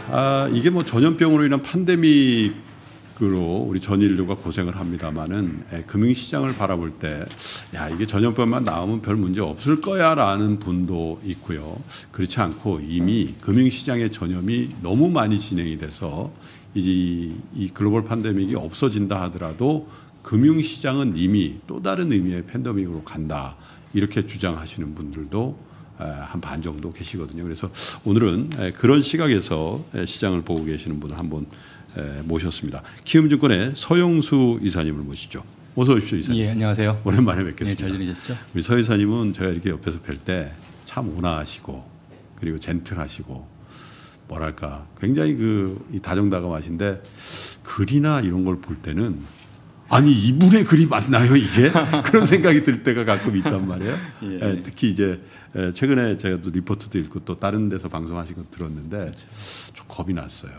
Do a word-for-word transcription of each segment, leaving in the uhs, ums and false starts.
아, 이게 뭐 전염병으로 인한 팬데믹으로 우리 전 인류가 고생을 합니다만은 예, 금융시장을 바라볼 때, 야 이게 전염병만 나오면 별 문제 없을 거야라는 분도 있고요. 그렇지 않고 이미 금융시장의 전염이 너무 많이 진행이 돼서 이, 이 글로벌 팬데믹이 없어진다 하더라도 금융시장은 이미 또 다른 의미의 팬데믹으로 간다 이렇게 주장하시는 분들도 한 반 정도 계시거든요. 그래서 오늘은 그런 시각에서 시장을 보고 계시는 분을 한번 모셨습니다. 키움증권의 서영수 이사님을 모시죠. 어서 오십시오, 이사님. 예, 안녕하세요. 오랜만에 뵙겠습니다. 네, 잘 지내셨죠? 우리 서 이사님은 제가 이렇게 옆에서 뵐 때 참 온화하시고 그리고 젠틀하시고 뭐랄까 굉장히 그 다정다감하신데 글이나 이런 걸 볼 때는 아니 이분의 글이 맞나요 이게? 그런 생각이 들 때가 가끔 있단 말이에요. 예. 예, 특히 이제 최근에 제가 또 리포트도 읽고 또 다른 데서 방송하신 거 들었는데 그렇죠. 좀 겁이 났어요.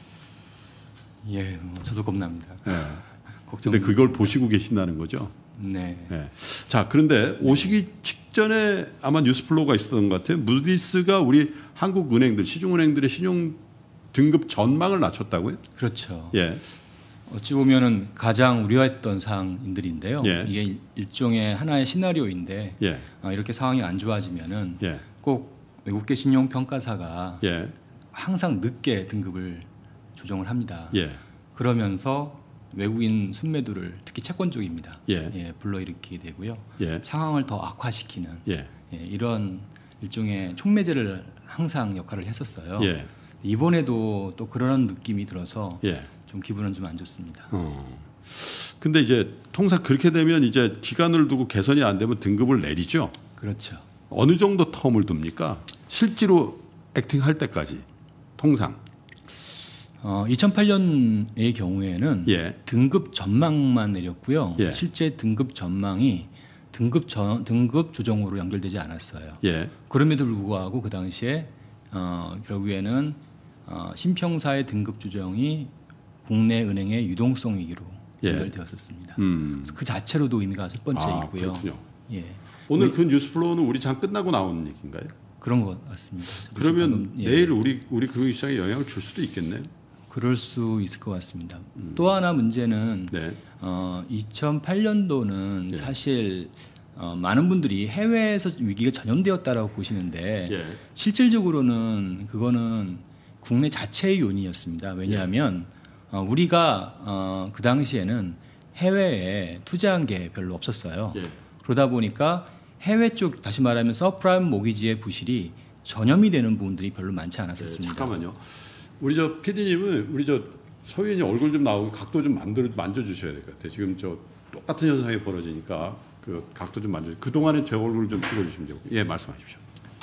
예, 저도 겁납니다. 예. 걱정데 그걸 보시고 계신다는 거죠? 네. 예. 자 그런데 오시기 직전에 아마 뉴스플로우가 있었던 것 같아요. 무디스가 우리 한국 은행들, 시중은행들의 신용 등급 전망을 낮췄다고요? 그렇죠. 예. 어찌 보면은 가장 우려했던 사항들인데요. 예. 이게 일종의 하나의 시나리오인데 예. 어, 이렇게 상황이 안 좋아지면은 예. 꼭 외국계 신용 평가사가 예. 항상 늦게 등급을 조정을 합니다. 예. 그러면서 외국인 순매도를 특히 채권 쪽입니다. 예. 예, 불러일으키게 되고요. 예. 상황을 더 악화시키는 예. 예, 이런 일종의 촉매제를 항상 역할을 했었어요. 예. 이번에도 또 그런 느낌이 들어서 예. 좀 기분은 좀 안 좋습니다. 어. 근데 이제 통상 그렇게 되면 이제 기간을 두고 개선이 안 되면 등급을 내리죠. 그렇죠. 어느 정도 텀을 둡니까? 실제로 액팅할 때까지 통상. 어, 이천팔 년의 경우에는 예. 등급 전망만 내렸고요. 예. 실제 등급 전망이 등급 전, 등급 조정으로 연결되지 않았어요. 예. 그럼에도 불구하고 그 당시에 어, 결국에는 어, 신평사의 등급 조정이 국내 은행의 유동성 위기로 예. 연결되었었습니다. 음. 그래서 그 자체로도 의미가 첫 번째 아, 있고요. 그렇군요. 예. 오늘 그 뉴스플로우는 우리 장 끝나고 나오는 얘기인가요? 그런 것 같습니다. 그러면 방금, 예. 내일 우리 우리 금융시장에 영향을 줄 수도 있겠네요. 그럴 수 있을 것 같습니다. 음. 또 하나 문제는 네. 어, 이천팔 년도는 예. 사실 어, 많은 분들이 해외에서 위기가 전염되었다라고 보시는데 예. 실질적으로는 그거는 국내 자체의 요인이었습니다. 왜냐하면 예. 어, 우리가 어, 그 당시에는 해외에 투자한 게 별로 없었어요. 예. 그러다 보니까 해외 쪽 다시 말하면 서프라임 모기지의 부실이 전염이 되는 부분들이 별로 많지 않았었습니다. 예, 잠깐만요. 우리 저 피디님은 우리 저 서윤이 얼굴 좀 나오고 각도 좀 만들어 만져 주셔야 될 것 같아요. 지금 저 똑같은 현상이 벌어지니까 그 각도 좀 만져. 그 동안에 제 얼굴 좀 찍어 주시면 되고. 예, 말씀하십시오.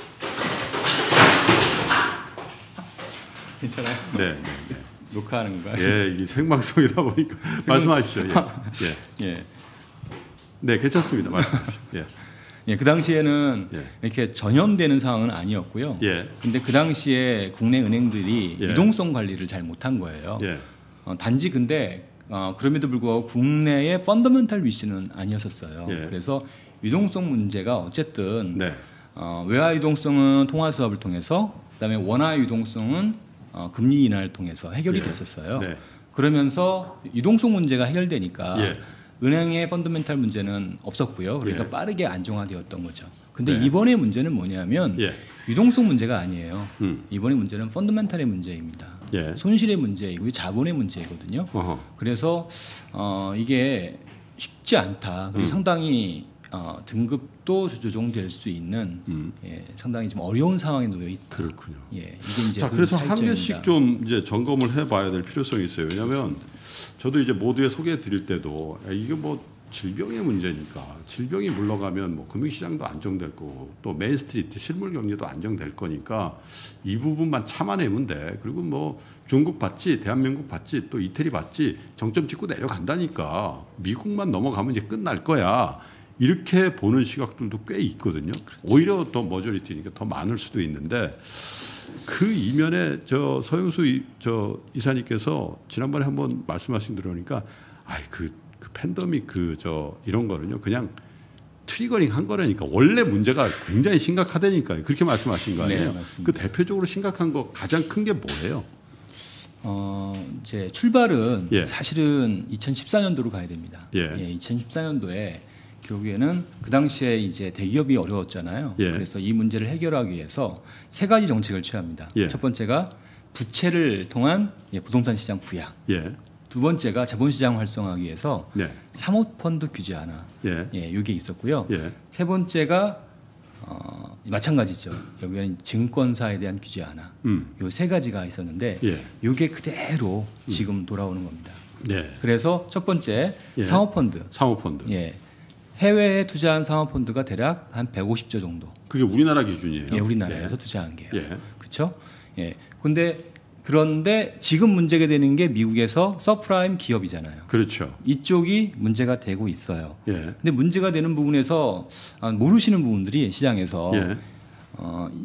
괜찮아요? 네, 네, 네. 녹화하는 건가요? 예, 이 생방송이다 보니까 말씀하십시오. 예. 예. 예. 네, 괜찮습니다. 말씀하십시오. 예. 예, 그 당시에는 예. 이렇게 전염되는 상황은 아니었고요. 예. 근데 그 당시에 국내 은행들이 예. 유동성 관리를 잘 못한 거예요. 예. 어, 단지 근데 어, 그럼에도 불구하고 국내의 펀더멘탈 위시는 아니었었어요. 예. 그래서 유동성 문제가 어쨌든 네. 어, 외화 유동성은 통화 수합을 통해서, 그다음에 원화 유동성은 어, 금리 인하를 통해서 해결이 예. 됐었어요. 네. 그러면서 유동성 문제가 해결되니까 예. 은행의 펀더멘탈 문제는 없었고요. 그러니까 예. 빠르게 안정화되었던 거죠. 근데 네. 이번의 문제는 뭐냐면 예. 유동성 문제가 아니에요. 음. 이번의 문제는 펀더멘탈의 문제입니다. 예. 손실의 문제이고 자본의 문제거든요. 어허. 그래서 어, 이게 쉽지 않다. 그리고 음. 상당히 어, 등급도 조정될 수 있는 음. 예, 상당히 좀 어려운 상황에 놓여 있다. 그렇군요. 예, 이게 이제 자, 그 그래서 한 차이점입니다. 개씩 좀 이제 점검을 해봐야 될 필요성이 있어요. 왜냐하면 저도 이제 모두에 소개해 드릴 때도 야, 이게 뭐 질병의 문제니까 질병이 물러가면 뭐 금융시장도 안정될 거고 또 메인스트리트 실물 경제도 안정될 거니까 이 부분만 참아내면 돼. 그리고 뭐 중국 봤지, 대한민국 봤지, 또 이태리 봤지 정점 찍고 내려간다니까 미국만 넘어가면 이제 끝날 거야. 이렇게 보는 시각들도 꽤 있거든요. 그렇죠. 오히려 더 머저리티니까 더 많을 수도 있는데 그 이면에 저 서영수 이, 저 이사님께서 지난번에 한번 말씀하신 들으니까 아이 그, 그 팬데믹 그 저 이런 거는요 그냥 트리거링 한 거라니까 원래 문제가 굉장히 심각하다니까요. 그렇게 말씀하신 거 아니에요? 네, 맞습니다. 그 대표적으로 심각한 거 가장 큰 게 뭐예요? 어, 이제 출발은 예. 사실은 이천십사 년도로 가야 됩니다. 예. 예, 이천십사 년도에 결국에는 그 당시에 이제 대기업이 어려웠잖아요. 예. 그래서 이 문제를 해결하기 위해서 세 가지 정책을 취합니다. 예. 첫 번째가 부채를 통한 예, 부동산 시장 부양. 예. 두 번째가 자본시장 활성화하기 위해서 네. 사모펀드 규제 하나. 예. 예, 이게 있었고요. 예. 세 번째가 어, 마찬가지죠. 여기에는 증권사에 대한 규제 하나. 음. 요 세 가지가 있었는데 예. 이게 그대로 지금 돌아오는 겁니다. 네. 그래서 첫 번째 예. 사모펀드. 사모펀드. 예. 해외에 투자한 사모펀드가 대략 한 백오십 조 정도. 그게 우리나라 기준이에요. 예, 우리나라에서 투자한 게요. 예. 그렇죠? 예. 근데 그런데 지금 문제가 되는 게 미국에서 서프라임 기업이잖아요. 그렇죠. 이쪽이 문제가 되고 있어요. 예. 근데 문제가 되는 부분에서 아, 모르시는 부분들이 시장에서 예. 어, 이-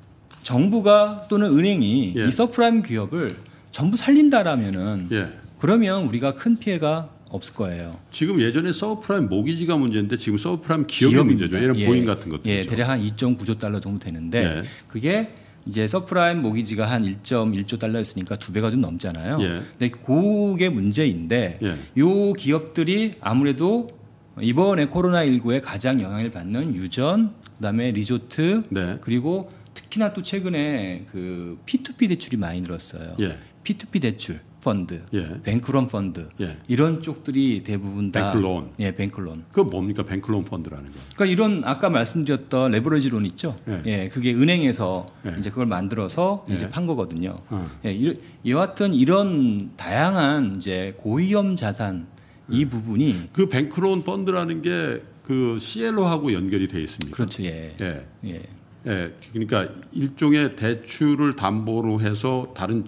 정부가 또는 은행이 예. 이 서프라임 기업을 전부 살린다라면은 예. 그러면 우리가 큰 피해가 없을 거예요. 지금 예전에 서브프라임 모기지가 문제인데 지금 서브프라임 기업이 문제죠. 얘는 예. 보잉 같은 것들이죠. 예, 대략 한 이 점 구 조 달러 정도 되는데 예. 그게 이제 서프라임 모기지가 한 일 점 일 조 달러였으니까 두 배가 좀 넘잖아요. 예. 근데 그게 문제인데 예. 요 기업들이 아무래도 이번에 코로나십구에 가장 영향을 받는 유전, 그다음에 리조트, 네. 그리고 특히나 또 최근에 그 피투피 대출이 많이 늘었어요. 예. 피투피 대출 펀드, 예. 뱅크론 펀드 예. 이런 쪽들이 대부분 다 뱅클론. 예, 뱅클론. 그 뭡니까 뱅클론 펀드라는 거. 그러니까 이런 아까 말씀드렸던 레버리지론 있죠. 예. 예, 그게 은행에서 예. 이제 그걸 만들어서 예. 이제 판 거거든요. 어. 예, 이- 여하튼 이런 다양한 이제 고위험 자산 이 부분이 그 뱅클론 펀드라는 게 그 씨엘오하고 연결이 돼 있습니다. 그렇죠. 예. 예. 예. 예. 그러니까 일종의 대출을 담보로 해서 다른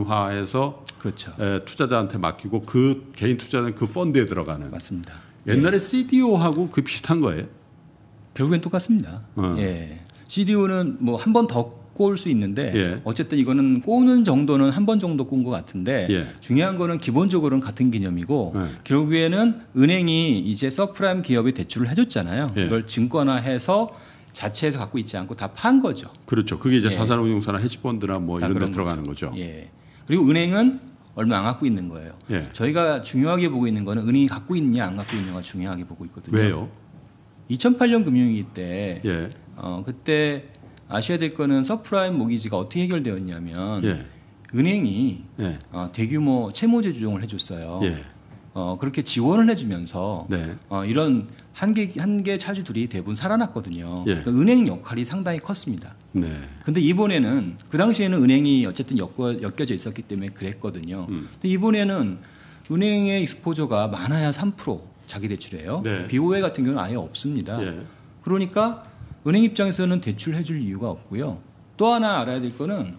증권화해서 그렇죠. 예, 투자자한테 맡기고 그 개인 투자자는 그 펀드에 들어가는. 맞습니다. 옛날에 씨디오하고 그 비슷한 거예요. 결국엔 똑같습니다. 어. 예. 씨디오는 뭐 한 번 더 꼬을 수 있는데 예. 어쨌든 이거는 꼬는 정도는 한 번 정도 꾼 것 같은데 예. 중요한 거는 기본적으로는 같은 개념이고 예. 결국에는 은행이 이제 서프라임 기업에 대출을 해줬잖아요. 예. 이걸 증권화해서 자체에서 갖고 있지 않고 다 판 거죠. 그렇죠. 그게 이제 예. 자산운용사나 헤지펀드나 뭐 다 이런 데 그런 들어가는 거죠. 예. 그리고 은행은 얼마 안 갖고 있는 거예요. 예. 저희가 중요하게 보고 있는 거는 은행이 갖고 있냐 안 갖고 있냐가 중요하게 보고 있거든요. 왜요? 이천팔 년 금융위기 때 예. 어, 그때 아셔야 될 거는 서프라임 모기지가 어떻게 해결되었냐면 예. 은행이 예. 어, 대규모 채무제 조정을 해줬어요. 예. 어, 그렇게 지원을 해주면서 네. 어, 이런 한계 한계 차주들이 대부분 살아났거든요. 예. 그러니까 은행 역할이 상당히 컸습니다. 네. 근데 이번에는 그 당시에는 은행이 어쨌든 엮어, 엮여져 있었기 때문에 그랬거든요. 음. 근데 이번에는 은행의 익스포저가 많아야 삼 퍼센트 자기 대출이에요. 네. 비오에 같은 경우는 아예 없습니다. 예. 그러니까 은행 입장에서는 대출해 줄 이유가 없고요. 또 하나 알아야 될 거는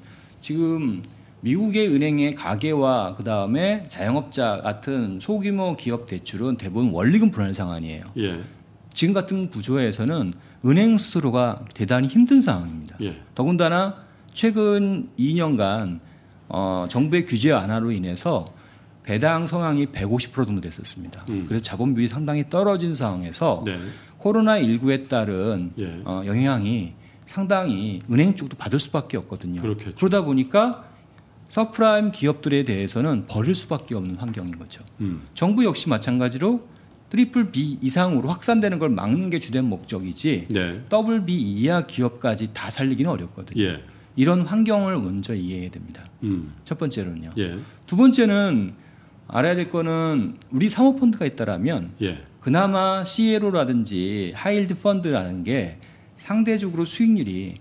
지금 미국의 은행의 가계와 그다음에 자영업자 같은 소규모 기업 대출은 대부분 원리금 불안 상환이에요. 예. 지금 같은 구조에서는 은행 스스로가 대단히 힘든 상황입니다. 예. 더군다나 최근 이 년간 어, 정부의 규제 완화로 인해서 배당 성향이 백오십 퍼센트 정도 됐었습니다. 음. 그래서 자본 비율이 상당히 떨어진 상황에서 네. 코로나십구에 따른 예. 어, 영향이 상당히 은행 쪽도 받을 수밖에 없거든요. 그렇겠죠. 그러다 보니까 서프라임 기업들에 대해서는 버릴 수밖에 없는 환경인 거죠. 음. 정부 역시 마찬가지로 트리플 B 이상으로 확산되는 걸 막는 게 주된 목적이지 네. 더블 B 이하 기업까지 다 살리기는 어렵거든요. 예. 이런 환경을 먼저 이해해야 됩니다. 음. 첫 번째로는요. 예. 두 번째는 알아야 될 거는 우리 사모펀드가 있다라면 예. 그나마 씨엘오라든지 하이힐드 펀드라는 게 상대적으로 수익률이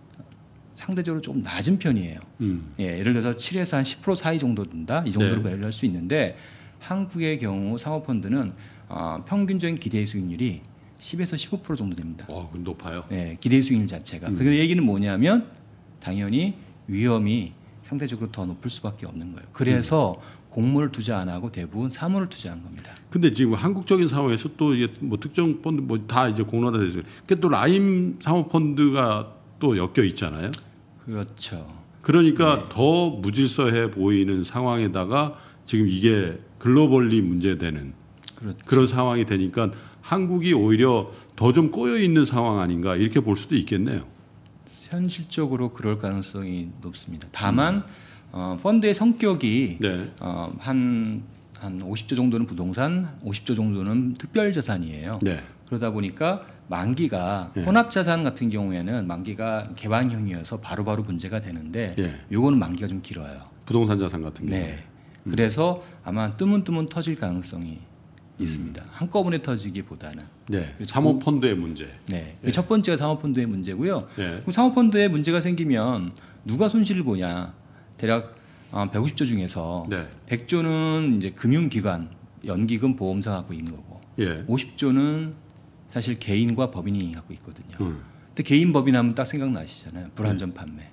상대적으로 조금 낮은 편이에요. 음. 예, 예를 들어서 칠에서 한 십 퍼센트 사이 정도 든다. 이 정도로 네. 배열할 수 있는데 한국의 경우 사모펀드는 어, 평균적인 기대 수익률이 십에서 십오 퍼센트 정도 됩니다. 와, 그 높아요. 예, 기대 수익률 자체가. 음. 그 얘기는 뭐냐면 당연히 위험이 상대적으로 더 높을 수밖에 없는 거예요. 그래서 음. 공모를 투자 안 하고 대부분 사모를 투자한 겁니다. 근데 지금 한국적인 상황에서 또 이게 뭐 특정 펀드 뭐 다 이제 공론화 됐어요. 그또 라임 사모펀드가 또 엮여 있잖아요. 그렇죠. 그러니까 네. 더 무질서해 보이는 상황에다가 지금 이게 글로벌리 문제되는 그렇죠. 그런 상황이 되니까 한국이 오히려 더 좀 꼬여 있는 상황 아닌가 이렇게 볼 수도 있겠네요. 현실적으로 그럴 가능성이 높습니다. 다만 어, 펀드의 성격이 네. 어, 한, 한 오십 조 정도는 부동산, 오십 조 정도는 특별자산이에요. 네. 그러다 보니까 만기가 예. 혼합자산 같은 경우에는 만기가 개방형이어서 바로바로 문제가 되는데 예. 요거는 만기가 좀 길어요. 부동산 자산 같은 경우. 네. 그래서 아마 뜨문뜨문 터질 가능성이 있습니다. 한꺼번에 터지기보다는. 네. 그래서 사모펀드의 문제. 네. 예. 첫 번째가 사모펀드의 문제고요. 예. 그럼 사모펀드에 문제가 생기면 누가 손실을 보냐? 대략 백오십 조 중에서 네. 백 조는 이제 금융기관, 연기금, 보험사 갖고 있는 거고, 예. 오십 조는 사실 개인과 법인이 갖고 있거든요. 음. 근데 개인 법인 하면 딱 생각나시잖아요. 불안전 판매.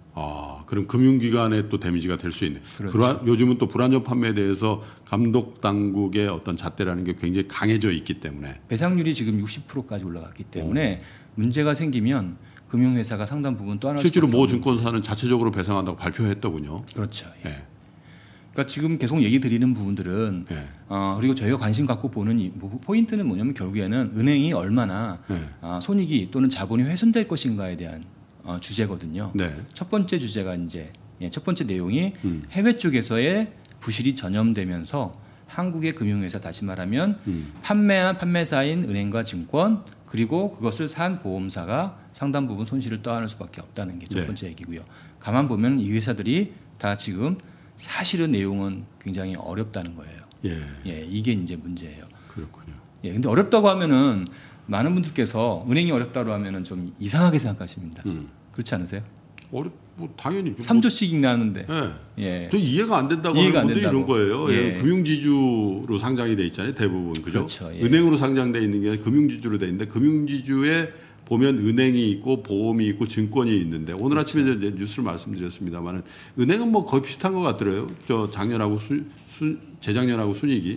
아, 그럼 금융기관에 또 데미지가 될 수 있네. 그렇죠. 불안, 요즘은 또 불안전 판매에 대해서 감독 당국의 어떤 잣대라는 게 굉장히 강해져 있기 때문에. 배상률이 지금 육십 퍼센트까지 올라갔기 때문에 문제가 생기면 금융회사가 상당 부분 또 하나 실제로 모 증권사는 자체적으로 배상한다고 발표했더군요. 그렇죠. 예. 예. 그러니까 지금 계속 얘기 드리는 부분들은 예. 어, 그리고 저희가 관심 갖고 보는 이 포인트는 뭐냐면 결국에는 은행이 얼마나 예. 아, 손익이 또는 자본이 훼손될 것인가에 대한 어, 주제거든요. 네. 첫 번째 주제가 이제 예, 첫 번째 내용이 음. 해외 쪽에서의 부실이 전염되면서 한국의 금융회사 다시 말하면 음. 판매한 판매사인 은행과 증권 그리고 그것을 산 보험사가 상당 부분 손실을 떠안을 수밖에 없다는 게 첫 네. 번째 얘기고요. 가만 보면 이 회사들이 다 지금 사실은 내용은 굉장히 어렵다는 거예요. 예. 예, 이게 이제 문제예요. 그렇군요. 예, 근데 어렵다고 하면은 많은 분들께서 은행이 어렵다고 하면은 좀 이상하게 생각하십니다. 음. 그렇지 않으세요? 어려, 뭐 당연히. 삼 조씩 나는데. 예. 예. 또 이해가 안 된다고 이해가 하는 안 분들이 이런 된다고. 거예요. 예. 예. 금융지주로 상장이 돼 있잖아요. 대부분 그죠? 그렇죠. 예. 은행으로 상장돼 있는 게 금융지주로 돼 있는데 금융지주에 보면 은행이 있고 보험이 있고 증권이 있는데 오늘 그렇죠. 아침에 이제 뉴스를 말씀드렸습니다만은 은행은 뭐 거의 비슷한 것 같더라고요. 저 작년하고 수, 수, 재작년하고 순이익이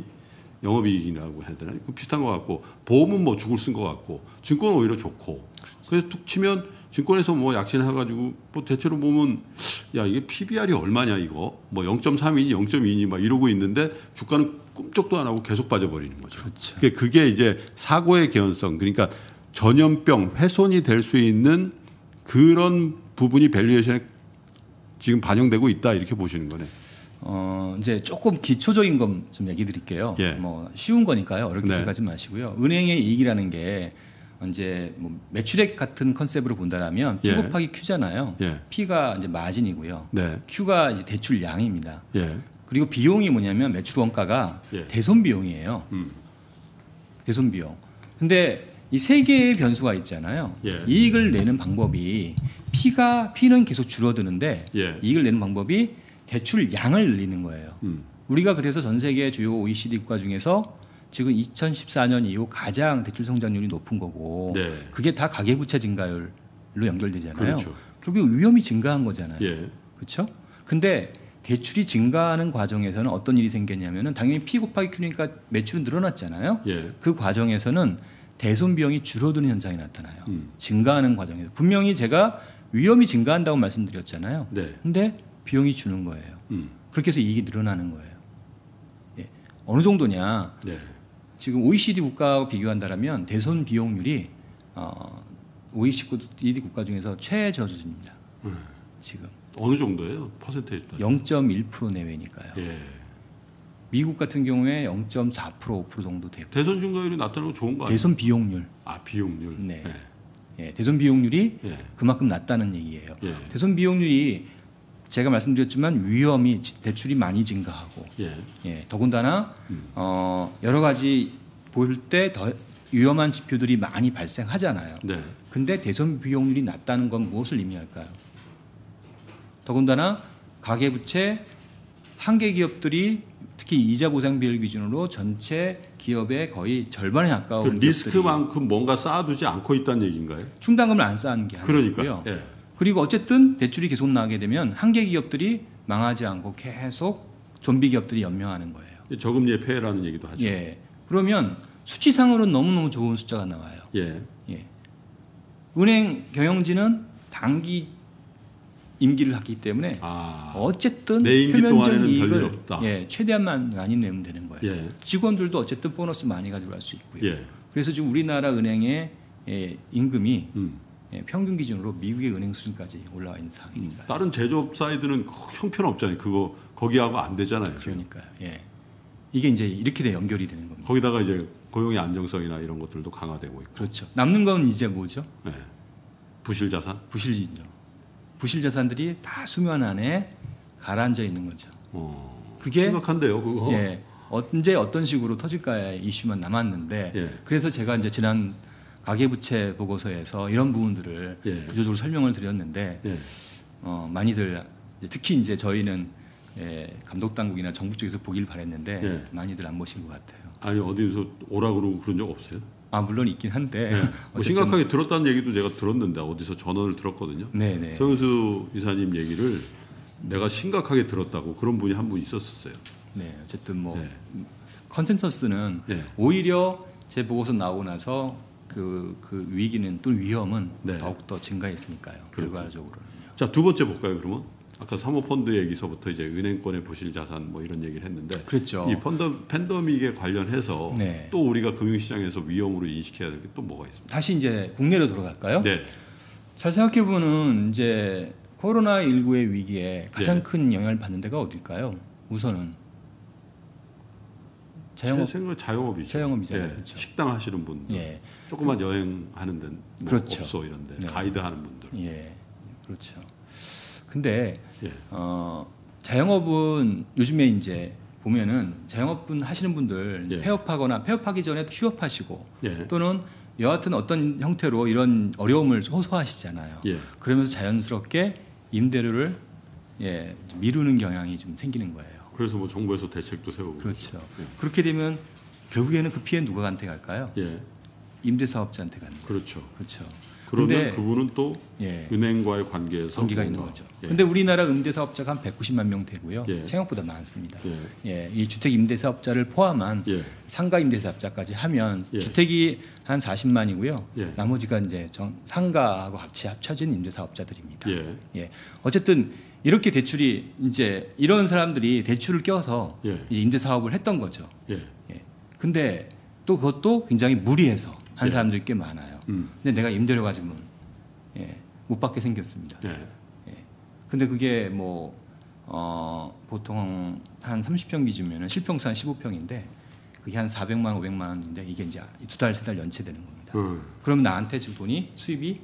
영업이익이라고 해야 되나? 그 비슷한 것 같고 보험은 뭐 죽을 쓴 것 같고 증권은 오히려 좋고 그래서 툭 치면 증권에서 뭐 약진해가지고 뭐 대체로 보면 야 이게 피비알이 얼마냐 이거 뭐 영 점 삼이니 영 점 이니 막 이러고 있는데 주가는 꿈쩍도 안 하고 계속 빠져버리는 거죠. 그렇죠. 그게, 그게 이제 사고의 개연성 그러니까 전염병 훼손이 될 수 있는 그런 부분이 밸류에이션에 지금 반영되고 있다 이렇게 보시는 거네. 어, 이제 조금 기초적인 건 좀 얘기 드릴게요. 예. 뭐 쉬운 거니까요. 어렵게 네. 생각하지 마시고요. 은행의 이익이라는 게 이제 뭐 매출액 같은 컨셉으로 본다면 P 예. 곱하기 Q잖아요. 예. P가 이제 마진이고요. 네. Q가 이제 대출량입니다. 예. 그리고 비용이 뭐냐면 매출 원가가 예. 대손 비용이에요. 음. 대손 비용. 근데 이 세 개의 변수가 있잖아요. 예. 이익을 내는 방법이 P가 P는 계속 줄어드는데 예. 이익을 내는 방법이 대출 양을 늘리는 거예요. 음. 우리가 그래서 전 세계 주요 오이시디 국가 중에서 지금 이천십사 년 이후 가장 대출 성장률이 높은 거고 네. 그게 다 가계부채 증가율로 연결되잖아요. 그렇죠. 결국 위험이 증가한 거잖아요. 예. 그렇죠? 근데 대출이 증가하는 과정에서는 어떤 일이 생겼냐면은 당연히 P 곱하기 Q니까 매출은 늘어났잖아요. 예. 그 과정에서는 대손 비용이 줄어드는 현상이 나타나요. 음. 증가하는 과정에서 분명히 제가 위험이 증가한다고 말씀드렸잖아요. 네. 근데 비용이 주는 거예요. 음. 그렇게 해서 이익이 늘어나는 거예요. 예. 어느 정도냐? 네. 지금 오이시디 국가와 비교한다면 대손 비용률이 어, 오이시디 국가 중에서 최저수준입니다. 음. 지금 어느 정도예요? 퍼센테이지 따지면? 영 점 일 퍼센트 내외니까요. 예. 미국 같은 경우에 영 점 사 퍼센트 오 퍼센트 정도 되고 대선 증가율이 나타나는 거 좋은 거 아니에요? 대손 비용률, 아 비용률. 네. 예. 예, 대손 비용률이 예. 그만큼 낮다는 얘기예요. 예. 대손 비용률이 제가 말씀드렸지만 위험이 대출이 많이 증가하고 예. 예, 더군다나 음. 어, 여러 가지 볼 때 더 위험한 지표들이 많이 발생하잖아요. 네. 근데 대손 비용률이 낮다는 건 무엇을 의미할까요? 더군다나 가계부채 한계 기업들이 특히 이자 보상 비율 기준으로 전체 기업의 거의 절반에 그 가까운 기업들이 리스크만큼 뭔가 쌓아두지 않고 있다는 얘기인가요? 충당금을 안 쌓은 게 그러니까. 아니고요. 예. 그리고 어쨌든 대출이 계속 나게 되면 한계 기업들이 망하지 않고 계속 좀비 기업들이 연명하는 거예요. 저금리의 폐해라는 얘기도 하죠. 예. 그러면 수치상으로는 너무너무 좋은 숫자가 나와요. 예. 예. 은행 경영진은 단기 임기를 갖기 때문에 아. 어쨌든 내 임기 표면적 동안에는 이익을 별일 없다. 예, 최대한만 많이 내면 되는 거예요. 예. 직원들도 어쨌든 보너스 많이 가져갈 수 있고요. 예. 그래서 지금 우리나라 은행의 예, 임금이 음. 예, 평균 기준으로 미국의 은행 수준까지 올라와 있는 음, 상황입니다. 다른 제조업 사이드는 형편없잖아요. 그거 거기하고 안 되잖아요. 그러니까요. 예. 이게 이제 이렇게 돼 연결이 되는 겁니다. 거기다가 이제 고용의 안정성이나 이런 것들도 강화되고 있고. 그렇죠. 남는 건 이제 뭐죠? 네. 부실 자산. 부실이죠. 부실 자산들이 다 수면 안에 가라앉아 있는 거죠. 어, 그게 심각한데요, 그거. 예, 언제 어떤 식으로 터질까의 이슈만 남았는데 예. 그래서 제가 이제 지난 가계부채 보고서에서 이런 부분들을 예. 구조적으로 설명을 드렸는데 예. 어, 많이들 이제 특히 이제 저희는 예, 감독 당국이나 정부 쪽에서 보기를 바랬는데 예. 많이들 안 보신 것 같아요. 아니 어디서 오라 그러고 그런 적 없어요? 아 물론 있긴 한데 네. 뭐 어쨌든 심각하게 들었다는 얘기도 제가 들었는데 어디서 전원을 들었거든요. 네네. 서영수 이사님 얘기를 내가 심각하게 들었다고 그런 분이 한 분 있었었어요. 네, 어쨌든 뭐 네. 컨센서스는 네. 오히려 제 보고서 나오고 나서 그, 그 위기는 또 위험은 네. 더욱 더 증가했으니까요. 결과적으로는요. 자, 두 번째 볼까요, 그러면? 아까 사모펀드 얘기서부터 이제 은행권의 부실 자산 뭐 이런 얘기를 했는데 그랬죠. 이 펀더, 팬데믹에 관련해서 네. 또 우리가 금융시장에서 위험으로 인식해야 될 게 또 뭐가 있습니까? 다시 이제 국내로 돌아갈까요? 네. 잘 생각해 보면 이제 코로나십구의 위기에 가장 네. 큰 영향을 받는 데가 어딜까요? 우선은 자영업 제 생각에 자영업이죠. 자영업이잖아요. 네. 그렇죠. 식당 하시는 분들, 예. 조그만 여행하는 데, 뭐 그렇죠. 업소 이런 데, 네. 가이드 하는 분들. 예. 그렇죠. 근데 예. 어, 자영업은 요즘에 이제 보면은 자영업분 하시는 분들 예. 폐업하거나 폐업하기 전에 휴업하시고 예. 또는 여하튼 어떤 형태로 이런 어려움을 호소하시잖아요. 예. 그러면서 자연스럽게 임대료를 예, 미루는 경향이 좀 생기는 거예요. 그래서 뭐 정부에서 대책도 세우고. 그렇죠. 예. 그렇게 되면 결국에는 그 피해 누구한테 갈까요? 예. 임대사업자한테 가는 거예요. 그렇죠. 그렇죠. 그러면 근데 그분은 또 예. 은행과의 관계에서 관계가 있는 뭔가, 거죠. 예. 근데 우리나라 임대사업자가 한 백구십만 명 되고요. 예. 생각보다 많습니다. 예. 예, 이 주택 임대사업자를 포함한 예. 상가 임대사업자까지 하면 예. 주택이 한 사십만이고요. 예. 나머지가 이제 정, 상가하고 같이 합쳐진 임대사업자들입니다. 예. 예. 어쨌든 이렇게 대출이 이제 이런 사람들이 대출을 껴서 예. 이제 임대사업을 했던 거죠. 예. 예. 근데 또 그것도 굉장히 무리해서 한 예. 사람들이 꽤 많아요. 음. 근데 내가 임대료 가지고는 예, 못 받게 생겼습니다. 예. 근데 그게 뭐 어, 보통 한 삼십 평 기준이면 실평수 한 십오 평인데 그게 한 사백만 오백만 원인데 이게 이제 두 달 세 달 연체되는 겁니다. 음. 그럼 나한테 지금 돈이 수입이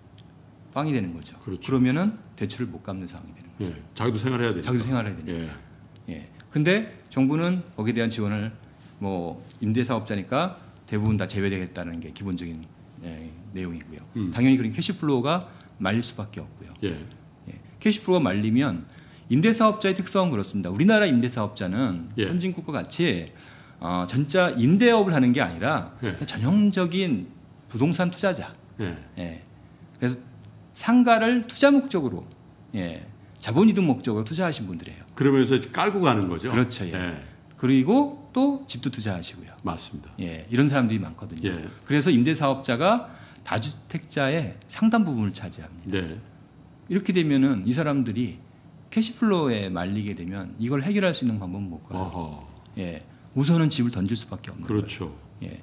빵이 되는 거죠. 그렇죠. 그러면은 대출을 못 갚는 상황이 되는 거죠. 예. 자기도 생활해야 되니까. 자기도 생활해야 되니까. 예. 예. 근데 정부는 거기에 대한 지원을 뭐 임대사업자니까 대부분 다 제외되겠다는 게 기본적인 예, 내용이고요. 음. 당연히 그런 캐시플로우가 말릴 수밖에 없고요. 예. 예. 캐시플로우가 말리면 임대사업자의 특성은 그렇습니다. 우리나라 임대사업자는 예. 선진국과 같이 어, 전자 임대업을 하는 게 아니라 예. 그냥 전형적인 부동산 투자자. 예. 예. 그래서 상가를 투자 목적으로 예. 자본이득 목적으로 투자하신 분들이에요. 그러면서 깔고 가는 거죠. 그렇죠. 예. 예. 그리고 또 집도 투자하시고요. 맞습니다. 예. 이런 사람들이 많거든요. 예. 그래서 임대사업자가 다주택자의 상당 부분을 차지합니다. 네. 이렇게 되면은 이 사람들이 캐시플로우에 말리게 되면 이걸 해결할 수 있는 방법은 뭘까요? 어허. 예, 우선은 집을 던질 수밖에 없는 그렇죠. 거예요. 예.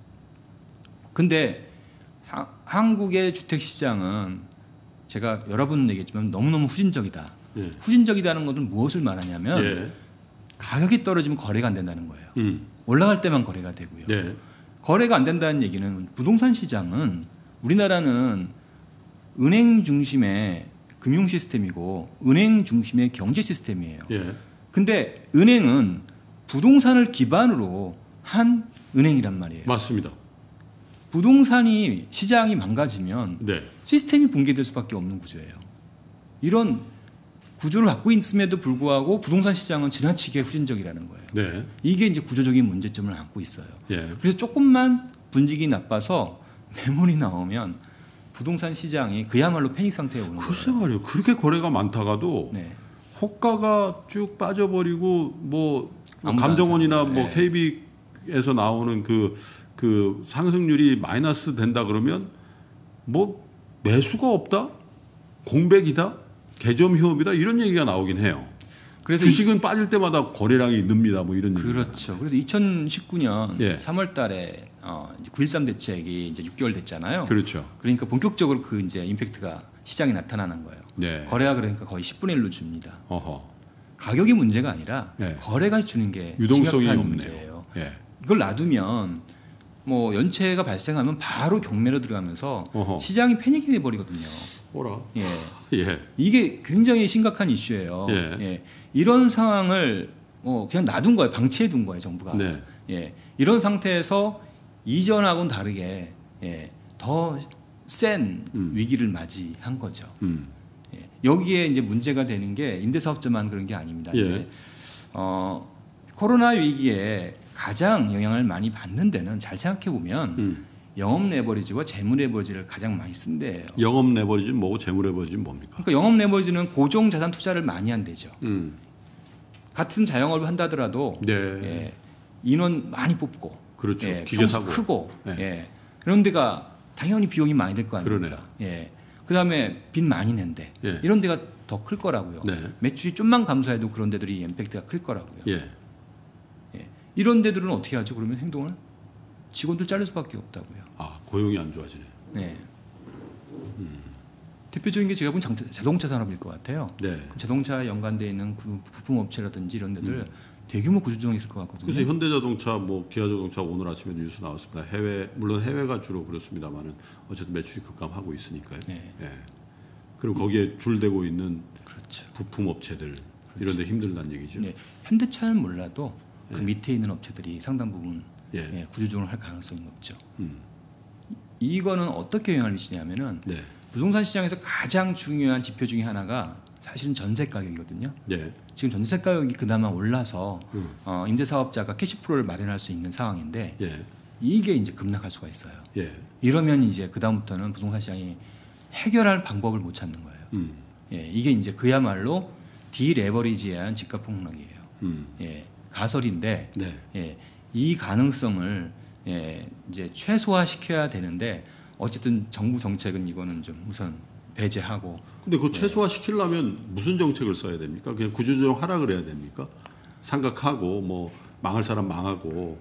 근데 하, 한국의 주택 시장은 제가 여러 번 얘기했지만 너무너무 후진적이다. 예. 후진적이다는 것은 무엇을 말하냐면 예. 가격이 떨어지면 거래가 안 된다는 거예요. 음. 올라갈 때만 거래가 되고요. 네. 거래가 안 된다는 얘기는 부동산 시장은 우리나라는 은행 중심의 금융 시스템이고 은행 중심의 경제 시스템이에요. 예. 근데 은행은 부동산을 기반으로 한 은행이란 말이에요. 맞습니다. 부동산이 시장이 망가지면 네. 시스템이 붕괴될 수밖에 없는 구조예요. 이런 구조를 갖고 있음에도 불구하고 부동산 시장은 지나치게 후진적이라는 거예요. 네. 이게 이제 구조적인 문제점을 안고 있어요. 예. 그래서 조금만 분위기 나빠서 매물이 나오면 부동산 시장이 그야말로 패닉 상태에 오는 글쎄 거예요. 말이에요. 그렇게 거래가 많다가도 네. 호가가 쭉 빠져버리고 뭐 아무도 감정원이나 안 사요. 뭐 네. 케이비에서 나오는 그, 그 상승률이 마이너스 된다 그러면 뭐 매수가 없다? 공백이다? 개점 휴업이다? 이런 얘기가 나오긴 해요. 그래서 주식은 이, 빠질 때마다 거래량이 늡니다. 뭐 이런 그렇죠. 얘기잖아요. 그래서 이천십구 년 예. 삼월 달에 어, 이제 구일삼 대책이 이제 육 개월 됐잖아요. 그렇죠. 그러니까 본격적으로 그 이제 임팩트가 시장에 나타나는 거예요. 네. 거래가 그러니까 거의 십분의 일로 줍니다. 어허. 가격이 문제가 아니라 예. 거래가 주는 게 유동성이 심각한 없네요. 문제예요. 예. 이걸 놔두면 뭐 연체가 발생하면 바로 경매로 들어가면서 어허. 시장이 패닉이 돼 버리거든요. 뭐라? 예. 예. 이게 굉장히 심각한 이슈예요. 예. 예. 이런 상황을 어 그냥 놔둔 거예요. 방치해 둔 거예요, 정부가. 네. 예. 이런 상태에서 이전하고는 다르게 예. 더 센 음. 위기를 맞이한 거죠. 음. 예. 여기에 이제 문제가 되는 게 임대사업자만 그런 게 아닙니다. 예. 이제 어, 코로나 위기에 가장 영향을 많이 받는 데는 잘 생각해 보면 음. 영업 레버리지와 재무 레버리지를 가장 많이 쓴 데예요. 영업 레버리지는 뭐고 재무 레버리지는 뭡니까? 그러니까 영업 레버리지는 고정 자산 투자를 많이 한 데죠. 음. 같은 자영업을 한다더라도 네. 예, 인원 많이 뽑고 그렇죠. 예, 기계 평수 사고. 크고 네. 예, 그런 데가 당연히 비용이 많이 들 거 아닙니까? 그러네요. 예. 그다음에 빚 많이 낸데 예. 이런 데가 더 클 거라고요. 네. 매출이 좀만 감소해도 그런 데들이 임팩트가 클 거라고요. 예. 예. 이런 데들은 어떻게 하죠? 그러면 행동을 직원들 자를 수밖에 없다고요. 아, 고용이 안 좋아지네. 네. 음. 대표적인 게 제가 본 장- 자동차 산업일 것 같아요. 네. 그 자동차에 연관돼 있는 그 부품 업체라든지 이런 데들 대규모 구조조정이 있을 것 같거든요. 그래서 현대자동차, 뭐 기아자동차 오늘 아침에 뉴스 나왔습니다. 해외 물론 해외가 주로 그렇습니다만은 어쨌든 매출이 급감하고 있으니까요. 네. 예. 그리고 거기에 줄대고 있는 그렇죠. 부품 업체들 이런 데 힘들다는 얘기죠. 네. 현대차는 몰라도 그 예. 밑에 있는 업체들이 상당 부분 예. 예, 구조조정을 할 가능성이 높죠. 음. 이거는 어떻게 영향을 미치냐면은 네. 부동산 시장에서 가장 중요한 지표 중에 하나가 사실은 전세 가격이거든요. 예. 지금 전세 가격이 그나마 올라서 음. 어, 임대사업자가 캐시플로우를 마련할 수 있는 상황인데 예. 이게 이제 급락할 수가 있어요. 예. 이러면 이제 그 다음부터는 부동산 시장이 해결할 방법을 못 찾는 거예요. 음. 예, 이게 이제 그야말로 디레버리지에 의한 집값 폭락이에요. 음. 예, 가설인데 네. 예, 이 가능성을 예, 이제 최소화시켜야 되는데 어쨌든 정부 정책은 이거는 좀 우선 배제하고. 근데 그 네. 최소화 시키려면 무슨 정책을 써야 됩니까? 그냥 구조조정 하라 그래야 됩니까? 삼각하고 뭐 망할 사람 망하고.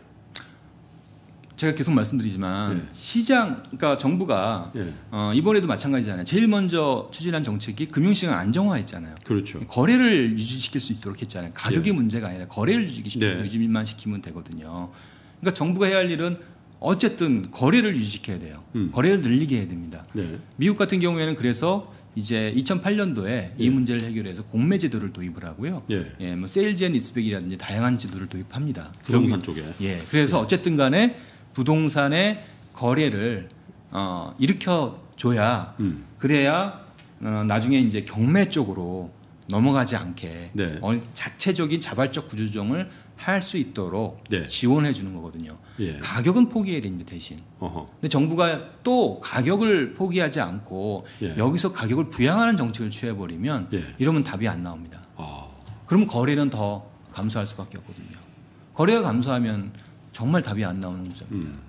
제가 계속 말씀드리지만 예. 시장, 그러니까 정부가 예. 어, 이번에도 마찬가지잖아요. 제일 먼저 추진한 정책이 금융시장 안정화했잖아요. 그렇죠. 거래를 유지시킬 수 있도록 했잖아요. 가격이 예. 문제가 아니라 거래를 유지시키고 네. 유지만 시키면 되거든요. 그러니까 정부가 해야 할 일은 어쨌든 거래를 유지시켜야 돼요. 음. 거래를 늘리게 해야 됩니다. 네. 미국 같은 경우에는 그래서 이제 이천팔 년도에 예. 이 문제를 해결해서 공매 제도를 도입을 하고요. 예. 예, 뭐 세일즈 앤 리스펙이라든지 다양한 제도를 도입합니다. 부동산 쪽에. 예, 그래서 어쨌든 간에 부동산의 거래를 어, 일으켜 줘야 음. 그래야 어, 나중에 이제 경매 쪽으로 넘어가지 않게 네. 어, 자체적인 자발적 구조조정을 할 수 있도록 네. 지원해 주는 거거든요. 예. 가격은 포기해야 됩니다, 대신. 어허. 근데 정부가 또 가격을 포기하지 않고 예. 여기서 가격을 부양하는 정책을 취해 버리면 예. 이러면 답이 안 나옵니다. 아. 그러면 거래는 더 감소할 수밖에 없거든요. 거래가 감소하면 정말 답이 안 나오는 문제입니다. 음.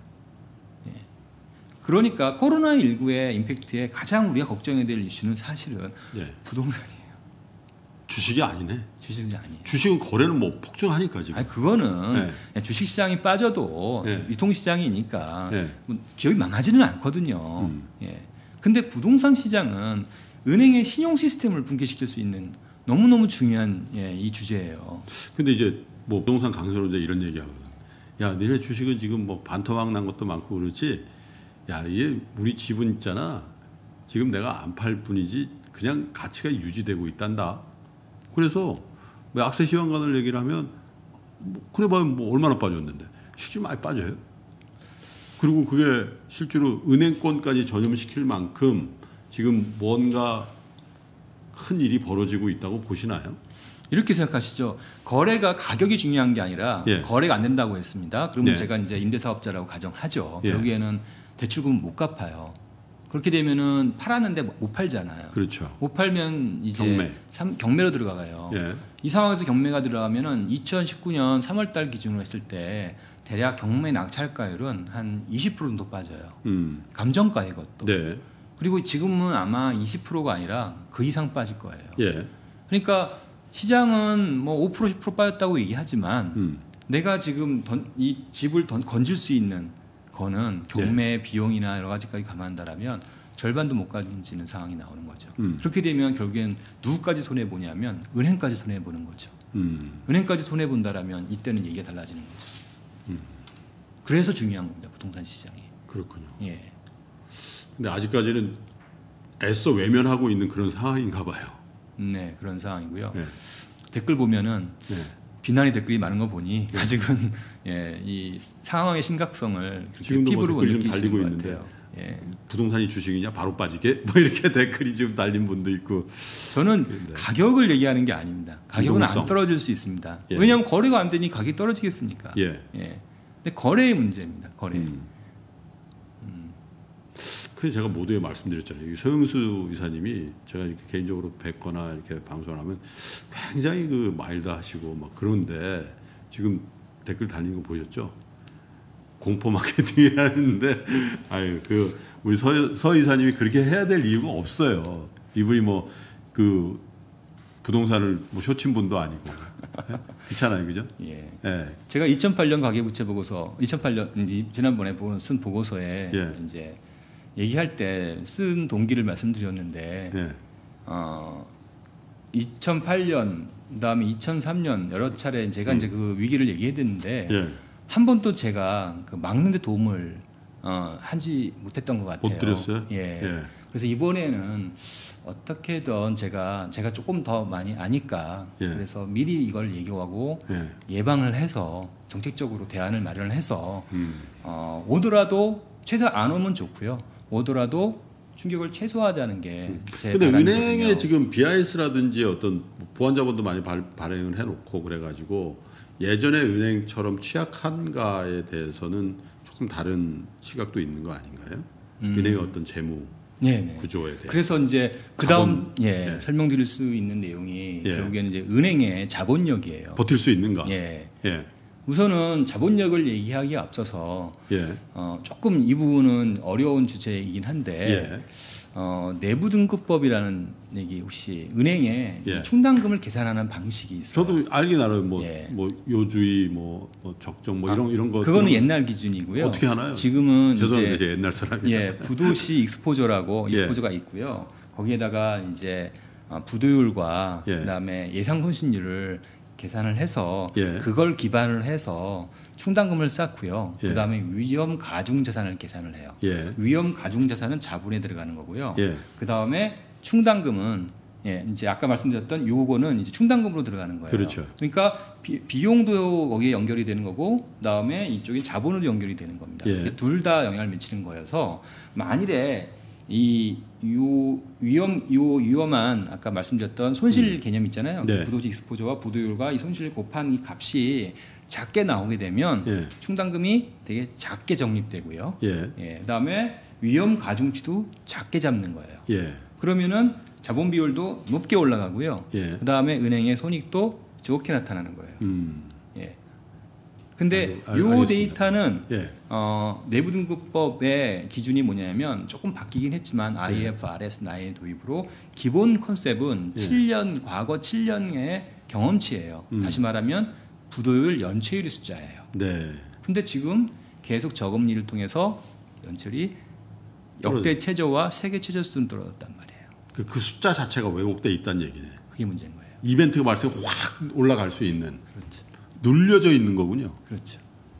그러니까 코로나십구의 임팩트에 가장 우리가 걱정해야 될 이슈는 사실은 예. 부동산이에요. 주식이 아니네. 주식이 아니에요. 주식은 거래는 뭐 폭증하니까 지금. 아니 그거는 네. 그냥 주식시장이 빠져도 네. 유통시장이니까 네. 뭐 기업이 망하지는 않거든요. 음. 예. 근데 부동산 시장은 은행의 신용 시스템을 붕괴시킬 수 있는 너무너무 중요한 예, 이 주제예요. 근데 이제 뭐 부동산 강세론자 이런 얘기하거든. 야, 니네 주식은 지금 뭐 반토막 난 것도 많고 그렇지. 야, 이게 우리 집은 있잖아. 지금 내가 안 팔 뿐이지 그냥 가치가 유지되고 있단다. 그래서 뭐 악세 시황관을 얘기를 하면 뭐 그래 봐요 뭐 얼마나 빠졌는데 실제 많이 빠져요. 그리고 그게 실제로 은행권까지 전염시킬 만큼 지금 뭔가 큰 일이 벌어지고 있다고 보시나요? 이렇게 생각하시죠. 거래가 가격이 중요한 게 아니라 예. 거래가 안 된다고 했습니다. 그러면 네. 제가 이제 임대사업자라고 가정하죠. 예. 결국에는 대출금을 못 갚아요. 그렇게 되면은 팔았는데 못 팔잖아요. 그렇죠. 못 팔면 이제 경매. 삼, 경매로 들어가요. 예. 이 상황에서 경매가 들어가면은 이천십구 년 삼월 달 기준으로 했을 때 대략 경매 낙찰가율은 한 이십 퍼센트 정도 빠져요. 음. 감정가 이것도. 네. 그리고 지금은 아마 이십 퍼센트가 아니라 그 이상 빠질 거예요. 예. 그러니까 시장은 뭐 오 퍼센트 십 퍼센트 빠졌다고 얘기하지만 음. 내가 지금 던, 이 집을 던, 건질 수 있는 거는 경매 비용이나 여러 가지까지 감안한다라면 절반도 못 가지는 상황이 나오는 거죠. 음. 그렇게 되면 결국엔 누구까지 손해 보냐면 은행까지 손해 보는 거죠. 음. 은행까지 손해 본다라면 이때는 얘기가 달라지는 거죠. 음. 그래서 중요한 겁니다. 부동산 시장이. 그렇군요. 예. 근데 아직까지는 애써 외면하고 있는 그런 상황인가 봐요. 네, 그런 상황이고요. 네. 댓글 보면은 네. 비난의 댓글이 많은 거 보니 아직은 예, 이 상황의 심각성을 그렇게 지금도 뭐 피부로 못 댓글이 좀 느끼시는 달리고 것 있는데 같아요. 예. 부동산이 주식이냐 바로 빠지게 뭐 이렇게 댓글이 지금 달린 분도 있고. 저는 네. 가격을 얘기하는 게 아닙니다. 가격은 유동성. 안 떨어질 수 있습니다. 예. 왜냐하면 거래가 안 되니 가격이 떨어지겠습니까? 예. 예. 근데 거래의 문제입니다. 거래. 음. 그 제가 모두에 말씀드렸잖아요. 이 서영수 이사님이 제가 이렇게 개인적으로 뵙거나 이렇게 방송을 하면 굉장히 그 마일드하시고 막 그런데 지금 댓글 달리는 거 보셨죠? 공포 마케팅 하는데 아유 그 우리 서, 서 이사님이 그렇게 해야 될 이유가 없어요. 이분이 뭐 그 부동산을 뭐 쇼친 분도 아니고 그렇잖아요, 그죠? 예. 예. 제가 이천팔 년 가계부채 보고서 이천팔 년 지난번에 쓴 보고서에 예. 이제 얘기할 때 쓴 동기를 말씀드렸는데 예. 어, 이천팔 년 그다음에 이천삼 년 여러 차례 제가 이제 그 위기를 얘기했는데 예. 한 번도 제가 그 막는데 도움을 어, 하지 못했던 것 같아요. 못 드렸어요? 예. 예. 그래서 이번에는 어떻게든 제가 제가 조금 더 많이 아니까 예. 그래서 미리 이걸 얘기하고 예. 예방을 해서 정책적으로 대안을 마련해서 음. 어, 오더라도 최소 안 오면 좋고요. 오더라도 충격을 최소화하자는 게 제 근데 바람이거든요. 은행에 지금 비아이에스라든지 어떤 보완자본도 많이 발, 발행을 해놓고 그래가지고 예전에 은행처럼 취약한가에 대해서는 조금 다른 시각도 있는 거 아닌가요? 음. 은행의 어떤 재무 네, 네. 구조에 대해. 그래서 이제 그 다음 자본, 예, 예. 설명드릴 수 있는 내용이 예. 결국에는 이제 은행의 자본력이에요. 버틸 수 있는가? 예. 예. 우선은 자본력을 얘기하기에 앞서서 예. 어, 조금 이 부분은 어려운 주제이긴 한데 예. 어, 내부 등급법이라는 얘기 혹시 은행에 예. 충당금을 계산하는 방식이 있어요. 저도 알긴 알아요. 뭐, 예. 뭐 요주의, 뭐, 뭐 적정, 뭐 아, 이런 이런 거. 그거는 옛날 기준이고요. 어떻게 하나요? 지금은 죄송합니다, 이제 제 옛날 사람이. 예, 부도시 익스포저라고 예. 익스포저가 있고요. 거기에다가 이제 아, 부도율과 예. 그다음에 예상 손실률을 계산을 해서 예. 그걸 기반을 해서 충당금을 쌓고요. 예. 그다음에 위험 가중 자산을 계산을 해요. 예. 위험 가중 자산은 자본에 들어가는 거고요. 예. 그다음에 충당금은 예, 이제 아까 말씀드렸던 요거는 이제 충당금으로 들어가는 거예요. 그렇죠. 그러니까 비, 비용도 거기에 연결이 되는 거고, 그다음에 이쪽이 자본으로 연결이 되는 겁니다. 예. 둘 다 영향을 미치는 거여서 만일에 이 요 위험 요 위험한 아까 말씀드렸던 손실 개념 있잖아요. 네. 부도지 익스포저와 부도율과 이 손실 곱한 이 값이 작게 나오게 되면 예. 충당금이 되게 작게 적립되고요. 예. 예, 그다음에 위험 가중치도 작게 잡는 거예요. 예. 그러면은 자본 비율도 높게 올라가고요. 예. 그다음에 은행의 손익도 좋게 나타나는 거예요. 음. 예. 근데 알- 요 알겠습니다. 데이터는 예. 어, 내부 등급법의 기준이 뭐냐면 조금 바뀌긴 네. 했지만 아이에프아르에스 나인의 도입으로 기본 컨셉은 예. 칠 년 과거 칠 년의 경험치예요. 음. 다시 말하면 부도율 연체율의 숫자예요. 네. 근데 지금 계속 저금리를 통해서 연체율이 역대 최저와 세계 최저 수준 떨어졌단 말이에요. 그, 그 숫자 자체가 왜곡돼 있다는 얘기네. 그게 문제인 거예요. 이벤트가 발생 확 올라갈 수 있는 그렇죠. 눌려져 있는 거군요. 그렇죠.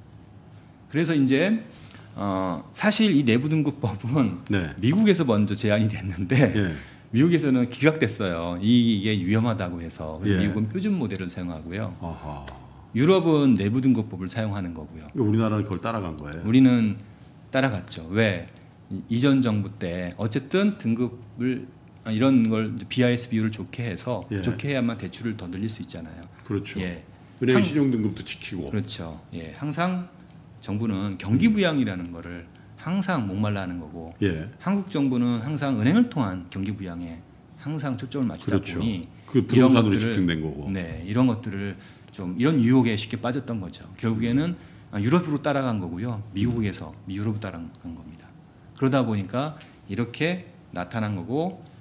그래서 이제 어, 사실 이 내부 등급법은 네. 미국에서 먼저 제안이 됐는데 예. 미국에서는 기각됐어요. 이- 이게 위험하다고 해서. 그래서 예. 미국은 표준 모델을 사용하고요. 아하. 유럽은 내부 등급법을 사용하는 거고요. 우리나라는 그걸 따라간 거예요. 우리는 따라갔죠. 왜? 이- 이전 정부 때 어쨌든 등급을 아, 이런 걸 비아이에스 비율을 좋게 해서 예. 좋게 해야만 대출을 더 늘릴 수 있잖아요. 그렇죠. 예. 은행 한- 신용 등급도 지키고. 그렇죠. 예. 항상 정부는 경기 부양이라는 거를 항상 목말라 하는 거고 예. 한국 정부는 항상 은행을 통한 경기 부양에 항상 초점을 맞추다 그렇죠. 보니 그 이런 부동산으로 것들을- 집중된 거고. 네, 이런 것들을 좀 이런 유혹에 쉽게 빠졌던 거죠. 결국에는 유럽으로 따라간 거고요. 미국에서 미유럽으로 따라간 겁니다. 그러다 보니까 이렇게 나타난 거고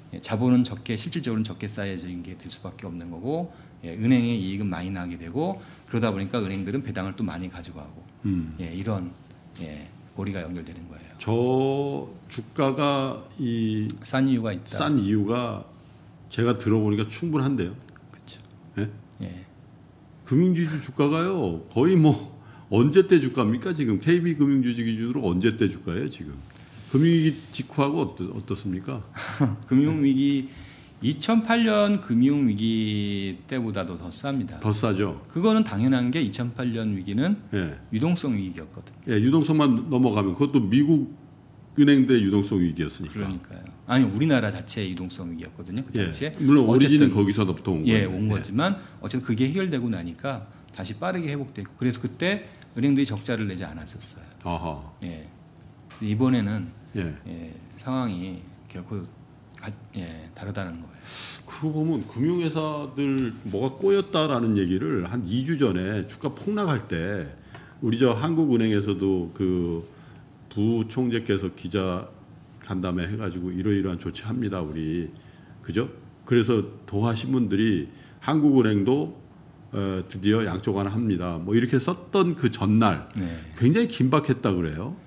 예, 자본은 적게 실질적으로는 적게 쌓여진 게 될 수밖에 없는 거고 예, 은행의 이익은 많이 나게 되고 그러다 보니까 은행들은 배당을 또 많이 가져가고 음. 예, 이런 예, 고리가 연결되는 거예요. 저 주가가 이 싼 이유가 있다. 싼 이유가 제가 들어보니까 충분한데요. 그렇죠. 예? 예. 금융주주 주가가요 거의 뭐 언제 때 주가입니까 지금 케이비 금융주주 기준으로 언제 때 주가예요 지금 금융위기 직후하고 어떻, 어떻습니까? 금융위기 이천팔 년 금융위기 때보다도 더 쌉니다. 더 싸죠. 그거는 당연한 게 이천팔 년 위기는 예. 유동성 위기였거든요. 예, 유동성만 넘어가면 그것도 미국 은행들의 유동성 위기였으니까. 그러니까요. 아니 우리나라 자체의 유동성 위기였거든요. 그 당시에. 예. 물론 오리진은 어쨌든 거기서부터 온 예, 거예요. 온 거지만 어쨌든 그게 해결되고 나니까 다시 빠르게 회복되고 그래서 그때 은행들이 적자를 내지 않았었어요. 아하. 예. 이번에는 예. 예, 상황이 결코 가, 예, 다르다는 거예요. 그러고 보면 금융회사들 뭐가 꼬였다라는 얘기를 한 이 주 전에 주가 폭락할 때 우리 저 한국은행에서도 그 부총재께서 기자 간담회 해가지고 이러이러한 조치합니다 우리 그죠? 그래서 동아 신문들이 한국은행도 어, 드디어 양쪽 하나 합니다. 뭐 이렇게 썼던 그 전날 네. 굉장히 긴박했다 그래요.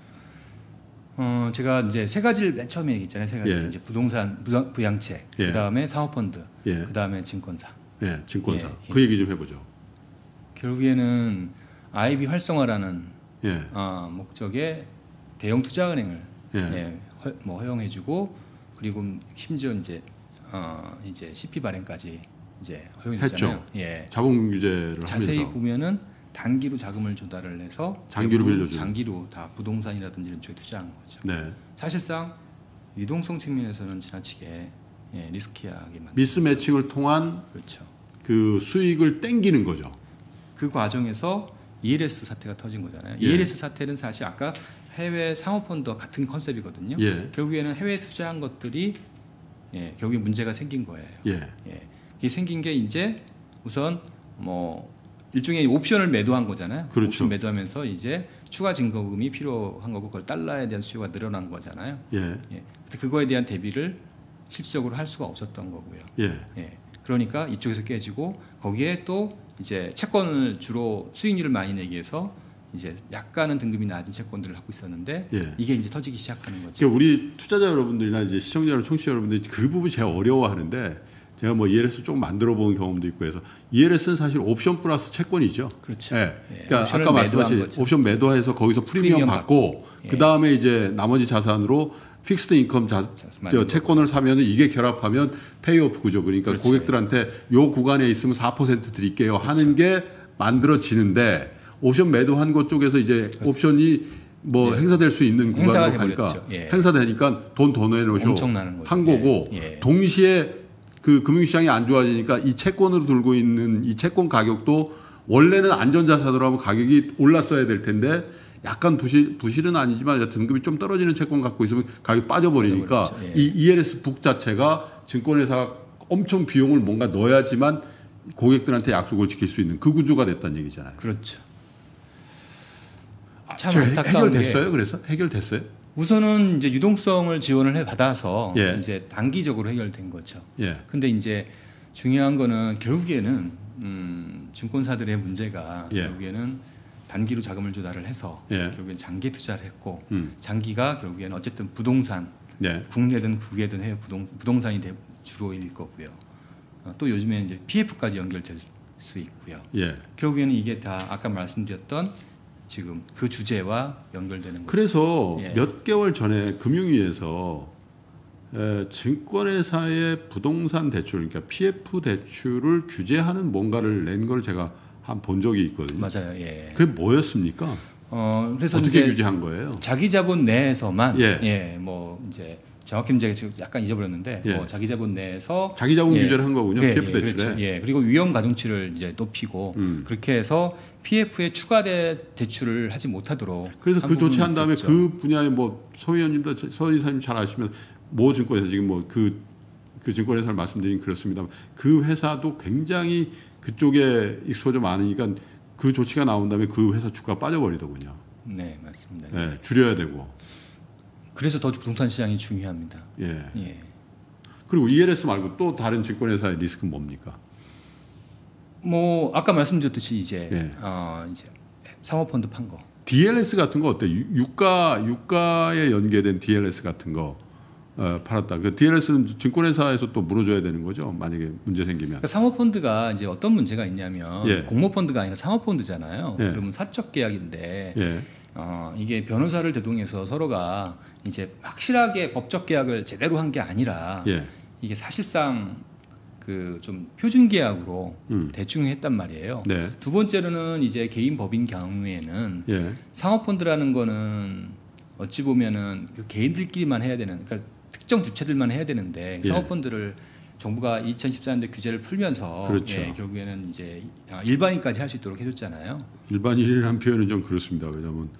어, 제가 이제 세 가지를 맨 처음에 얘기했잖아요. 세 가지. 예. 이제 부동산 부양- 부양책, 예. 그다음에 사모펀드, 예. 그다음에 증권사. 예, 증권사. 예, 예. 그 얘기 좀 해보죠. 결국에는 아이비 활성화라는 예, 어, 목적의 대형 투자은행을 예. 예, 허, 뭐 허용해주고 그리고 심지어 이제 어, 이제 씨피 발행까지 이제 허용했잖아요. 했죠. 예. 자본 규제를 자세히 하면서 보면은 단기로 자금을 조달을 해서 장기로 대부분 빌려주는. 장기로 다 부동산이라든지 이런 쪽에 투자한 거죠. 네. 사실상 유동성 측면에서는 지나치게 예, 리스키하게 만 미스매칭을 통한 그렇죠. 그 수익을 땡기는 거죠. 그 과정에서 이엘에스 사태가 터진 거잖아요. 예. 이엘에스 사태는 사실 아까 해외 상호펀드와 같은 컨셉이거든요. 예. 결국에는 해외 투자한 것들이 예, 결국에 문제가 생긴 거예요. 예. 예. 이게 생긴 게 이제 우선 뭐 일종의 옵션을 매도한 거잖아요. 그렇죠. 옵션 매도하면서 이제 추가 증거금이 필요한 거고 그걸 달러에 대한 수요가 늘어난 거잖아요. 예. 예. 근데 그거에 대한 대비를 실질적으로 할 수가 없었던 거고요. 예. 예. 그러니까 이쪽에서 깨지고 거기에 또 이제 채권을 주로 수익률을 많이 내기 위해서 이제 약간은 등급이 낮은 채권들을 갖고 있었는데 예. 이게 이제 터지기 시작하는 거죠. 그러니까 우리 투자자 여러분들이나 이제 시청자 여러분, 청취자 여러분들이 그 부분 제가 어려워하는데 제가 뭐 이엘에스 좀 만들어 본 경험도 있고 해서 이엘에스는 사실 옵션 플러스 채권이죠. 그렇죠. 예. 예, 그러니까 옵션을 아까 매도한 말씀하신 거죠. 옵션 매도해서 거기서 프리미엄, 프리미엄 받고 예. 그 다음에 이제 나머지 자산으로 픽스드 인컴 자, 저 채권을 사면은 이게 결합하면 페이오프 구조 그러니까 그렇지. 고객들한테 요 구간에 있으면 사 퍼센트 드릴게요 하는 게 만들어지는데 옵션 매도한 것 쪽에서 이제 옵션이 뭐 예. 행사될 수 있는 행사가 구간으로 가니까 돼버렸죠. 예. 행사되니까 돈 더 내놓으셔 엄청나는 거죠. 한 거고 예. 예. 동시에 그 금융시장이 안 좋아지니까 이 채권으로 들고 있는 이 채권 가격도 원래는 안전자산으로 하면 가격이 올랐어야 될 텐데 약간 부실, 부실은 아니지만 등급이 좀 떨어지는 채권 갖고 있으면 가격이 빠져버리니까 빠져버리죠. 예. 이 이엘에스 북 자체가 증권회사가 엄청 비용을 뭔가 넣어야지만 고객들한테 약속을 지킬 수 있는 그 구조가 됐다는 얘기잖아요. 그렇죠. 아, 참 저 안타까운 게 해결됐어요? 그래서 해결됐어요? 우선은 이제 유동성을 지원을 해 받아서 예. 이제 단기적으로 해결된 거죠. 예. 근데 이제 중요한 거는 결국에는 음, 증권사들의 문제가 예. 결국에는 단기로 자금을 조달을 해서 예. 결국엔 장기 투자를 했고 음. 장기가 결국에는 어쨌든 부동산 네. 국내든 국외든 해외 부동, 부동산이 대- 주로일 거고요. 어, 또 요즘에는 이제 피에프까지 연결될 수 있고요. 예. 결국에는 이게 다 아까 말씀드렸던 지금 그 주제와 연결되는 거죠. 그래서 예. 몇 개월 전에 금융위에서 에, 증권회사의 부동산 대출, 그러니까 피에프 대출을 규제하는 뭔가를 낸 걸 제가 한 본 적이 있거든요. 맞아요. 예. 그게 뭐였습니까? 어, 그래서 어떻게 이제 규제한 거예요? 자기 자본 내에서만 예. 예, 뭐 이제 정확히는 제가 지금 약간 잊어버렸는데 예. 뭐 자기 자본 내에서 자기 자본 예. 규제를 한 거군요. 예, 피에프 예, 대출에. 그렇죠. 예. 그리고 위험 가중치를 이제 높이고 음. 그렇게 해서 피에프에 추가 대 대출을 하지 못하도록 그래서 한 그 조치한 부분이 다음에 있었죠. 그 분야에 뭐 서 의원님도 서 이사님 잘 아시면 모 증권에서 지금 뭐 그 그 증권회사를 말씀드린 그렇습니다만 그 회사도 굉장히 그쪽에 익스포저 많으니까 그 조치가 나온 다음에 그 회사 주가가 빠져버리더군요. 네, 맞습니다. 예, 줄여야 되고. 그래서 더 부동산 시장이 중요합니다. 예. 예. 그리고 이엘에스 말고 또 다른 증권회사의 리스크는 뭡니까? 뭐 아까 말씀드렸듯이 이제 예. 어 이제 사모펀드 판 거. 디엘에스 같은 거 어때? 유- 유가 유가에 연계된 디엘에스 같은 거 어, 팔았다. 그 디엘에스는 증권회사에서 또 물어줘야 되는 거죠. 만약에 문제 생기면. 그러니까 사모펀드가 이제 어떤 문제가 있냐면 예. 공모펀드가 아니라 사모펀드잖아요. 예. 그러면 사적 계약인데 예. 어, 이게 변호사를 대동해서 서로가 이제 확실하게 법적 계약을 제대로 한 게 아니라 예. 이게 사실상 그 좀 표준 계약으로 음. 대충 했단 말이에요. 네. 두 번째로는 이제 개인 법인 경우에는 예. 상업펀드라는 거는 어찌 보면은 그 개인들끼리만 해야 되는, 그러니까 특정 주체들만 해야 되는데 예. 상업펀드를 정부가 이천십사 년도에 규제를 풀면서 그렇죠. 예, 결국에는 이제 일반인까지 할 수 있도록 해줬잖아요. 일반인이라는 표현은 좀 그렇습니다. 왜냐하면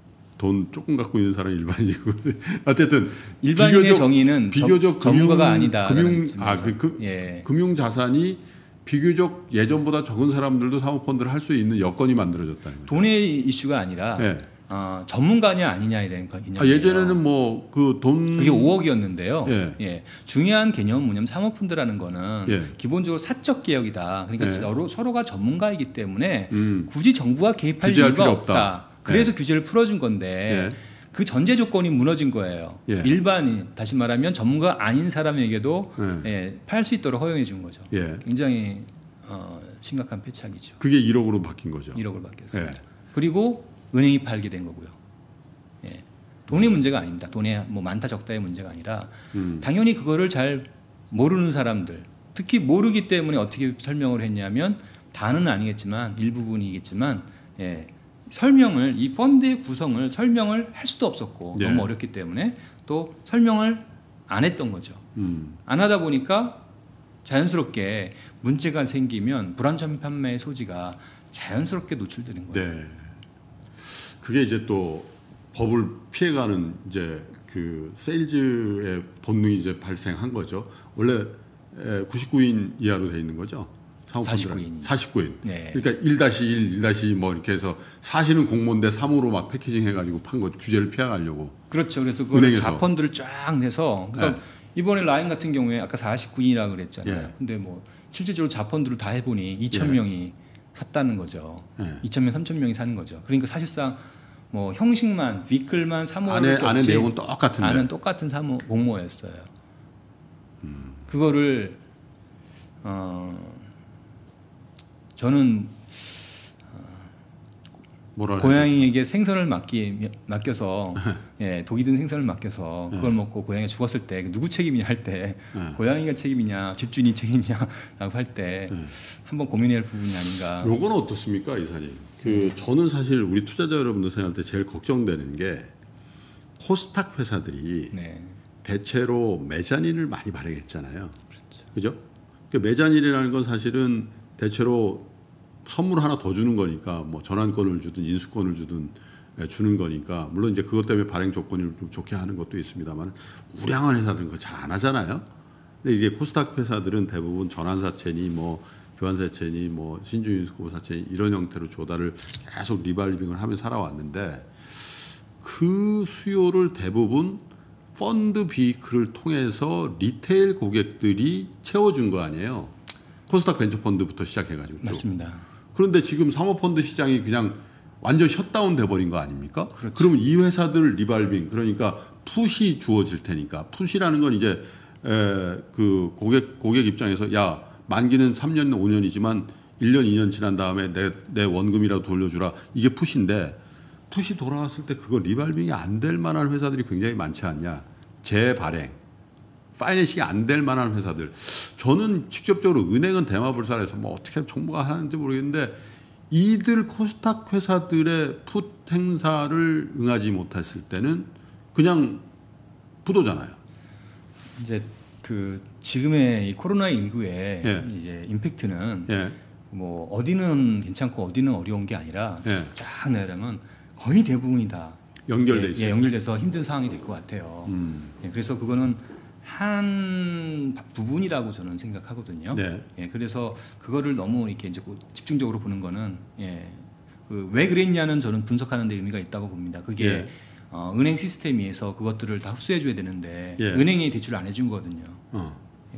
돈 조금 갖고 있는 사람이 일반인이고 어쨌든 일반인의 비교적, 정의는 비교적 저, 전문가가 아니다. 금융 아 그 그, 예. 금융 자산이 비교적 예전보다 적은 사람들도 사모펀드를 할 수 있는 여건이 만들어졌다는 거죠. 돈의 이슈가 아니라 예. 어, 전문가냐 아니냐에 대한 개념이에요. 아, 예전에는 뭐 그 돈 그게 오억이었는데요. 예. 예. 중요한 개념은 뭐냐면 사모펀드라는 거는 예. 기본적으로 사적 개혁이다. 그러니까 예. 서로, 서로가 전문가이기 때문에 음. 굳이 정부가 개입할 규제할 이유가 필요 없다. 없다. 그래서 규제를 풀어준 건데 예. 그 전제 조건이 무너진 거예요. 예. 일반인, 다시 말하면 전문가 아닌 사람에게도 예. 예, 팔 수 있도록 허용해 준 거죠. 예. 굉장히 어, 심각한 패착이죠. 그게 일억으로 바뀐 거죠. 일억을 받겠습니다. 예. 그리고 은행이 팔게 된 거고요. 예. 돈의 문제가 아닙니다. 돈의 뭐 많다 적다의 문제가 아니라 음. 당연히 그거를 잘 모르는 사람들, 특히 모르기 때문에 어떻게 설명을 했냐면 다는 아니겠지만 일부분이겠지만 예. 설명을 이 펀드의 구성을 설명을 할 수도 없었고 예. 너무 어렵기 때문에 또 설명을 안 했던 거죠. 음. 안 하다 보니까 자연스럽게 문제가 생기면 불안전 판매의 소지가 자연스럽게 노출되는 거예요. 네. 그게 이제 또 법을 피해가는 이제 그 세일즈의 본능이 이제 발생한 거죠. 원래 구십구 인 이하로 돼 있는 거죠. 사십구 인. 사십구 인. 네. 그러니까 일 다시 일, 일 다시 뭐 이렇게 해서 사실은 공모인데 삼으로 막 패키징 해가지고 판 거 규제를 피해가려고. 그렇죠. 그래서 그걸 은행에서. 자펀드를 쫙 내서 그러니까 네. 이번에 라인 같은 경우에 아까 사십구 인이라고 그랬잖아요. 예. 근데 뭐 실제적으로 자펀드를 다 해보니 이천 예. 명이 샀다는 거죠. 예. 이천 명, 삼천 명이 사는 거죠. 그러니까 사실상 뭐 형식만 비클만 사모를 안에 안에 꼈지 내용은 똑같은데. 안은 똑같은 사모 공모였어요. 음. 그거를 어 저는 뭐라 고양이에게 생선을 맡기, 맡겨서 예, 독이 든 생선을 맡겨서 그걸 먹고 고양이가 죽었을 때 누구 책임이냐 할 때 네. 고양이가 책임이냐 집주인이 책임이냐라고 할 때 네. 한번 고민해야 할 부분이 아닌가. 요건 어떻습니까, 이사님? 그 저는 사실 우리 투자자 여러분들 생각할 때 제일 걱정되는 게 코스닥 회사들이 네. 대체로 매자닌을 많이 발행했잖아요. 그렇죠. 그죠? 그 매자닌이라는 건 사실은 대체로 선물 하나 더 주는 거니까 뭐 전환권을 주든 인수권을 주든 주는 거니까 물론 이제 그것 때문에 발행 조건을 좀 좋게 하는 것도 있습니다만 우량한 회사들은 그거 잘 안 하잖아요. 근데 이제 코스닥 회사들은 대부분 전환사채니 뭐 교환사채니 뭐 신주인수권사채니 이런 형태로 조달을 계속 리발빙을 하며 살아왔는데 그 수요를 대부분 펀드 비클을 통해서 리테일 고객들이 채워준 거 아니에요. 코스닥 벤처펀드부터 시작해가지고 쭉. 맞습니다. 그런데 지금 사모펀드 시장이 그냥 완전 셧다운 돼버린 거 아닙니까? 그렇죠. 그러면 이 회사들 리발빙 그러니까 풋이 주어질 테니까 풋이라는 건 이제 에, 그 고객 고객 입장에서 야 만기는 삼 년 오 년이지만 일 년 이 년 지난 다음에 내, 내 원금이라도 돌려주라 이게 풋인데 풋이 돌아왔을 때 그거 리발빙이 안 될 만한 회사들이 굉장히 많지 않냐. 재발행 파이낸싱이 안 될 만한 회사들. 저는 직접적으로 은행은 대마불살에서 뭐 어떻게 정부가 하는지 모르겠는데 이들 코스닥 회사들의 풋 행사를 응하지 못했을 때는 그냥 부도잖아요. 이제 그 지금의 이 코로나 십구의 예. 이제 임팩트는 예. 뭐 어디는 괜찮고 어디는 어려운 게 아니라 예. 쫙 내려면 거의 대부분이 다 연결돼 예, 있어요. 예, 연결돼서 힘든 상황이 될 것 같아요. 음. 예, 그래서 그거는 한 부분이라고 저는 생각하거든요. 네. 예, 그래서 그거를 너무 이렇게 이제 집중적으로 보는 거는 예, 그 왜 그랬냐는 저는 분석하는 데 의미가 있다고 봅니다. 그게 예. 어, 은행 시스템에서 그것들을 다 흡수해줘야 되는데 예. 은행이 대출을 안 해준 거거든요. 어.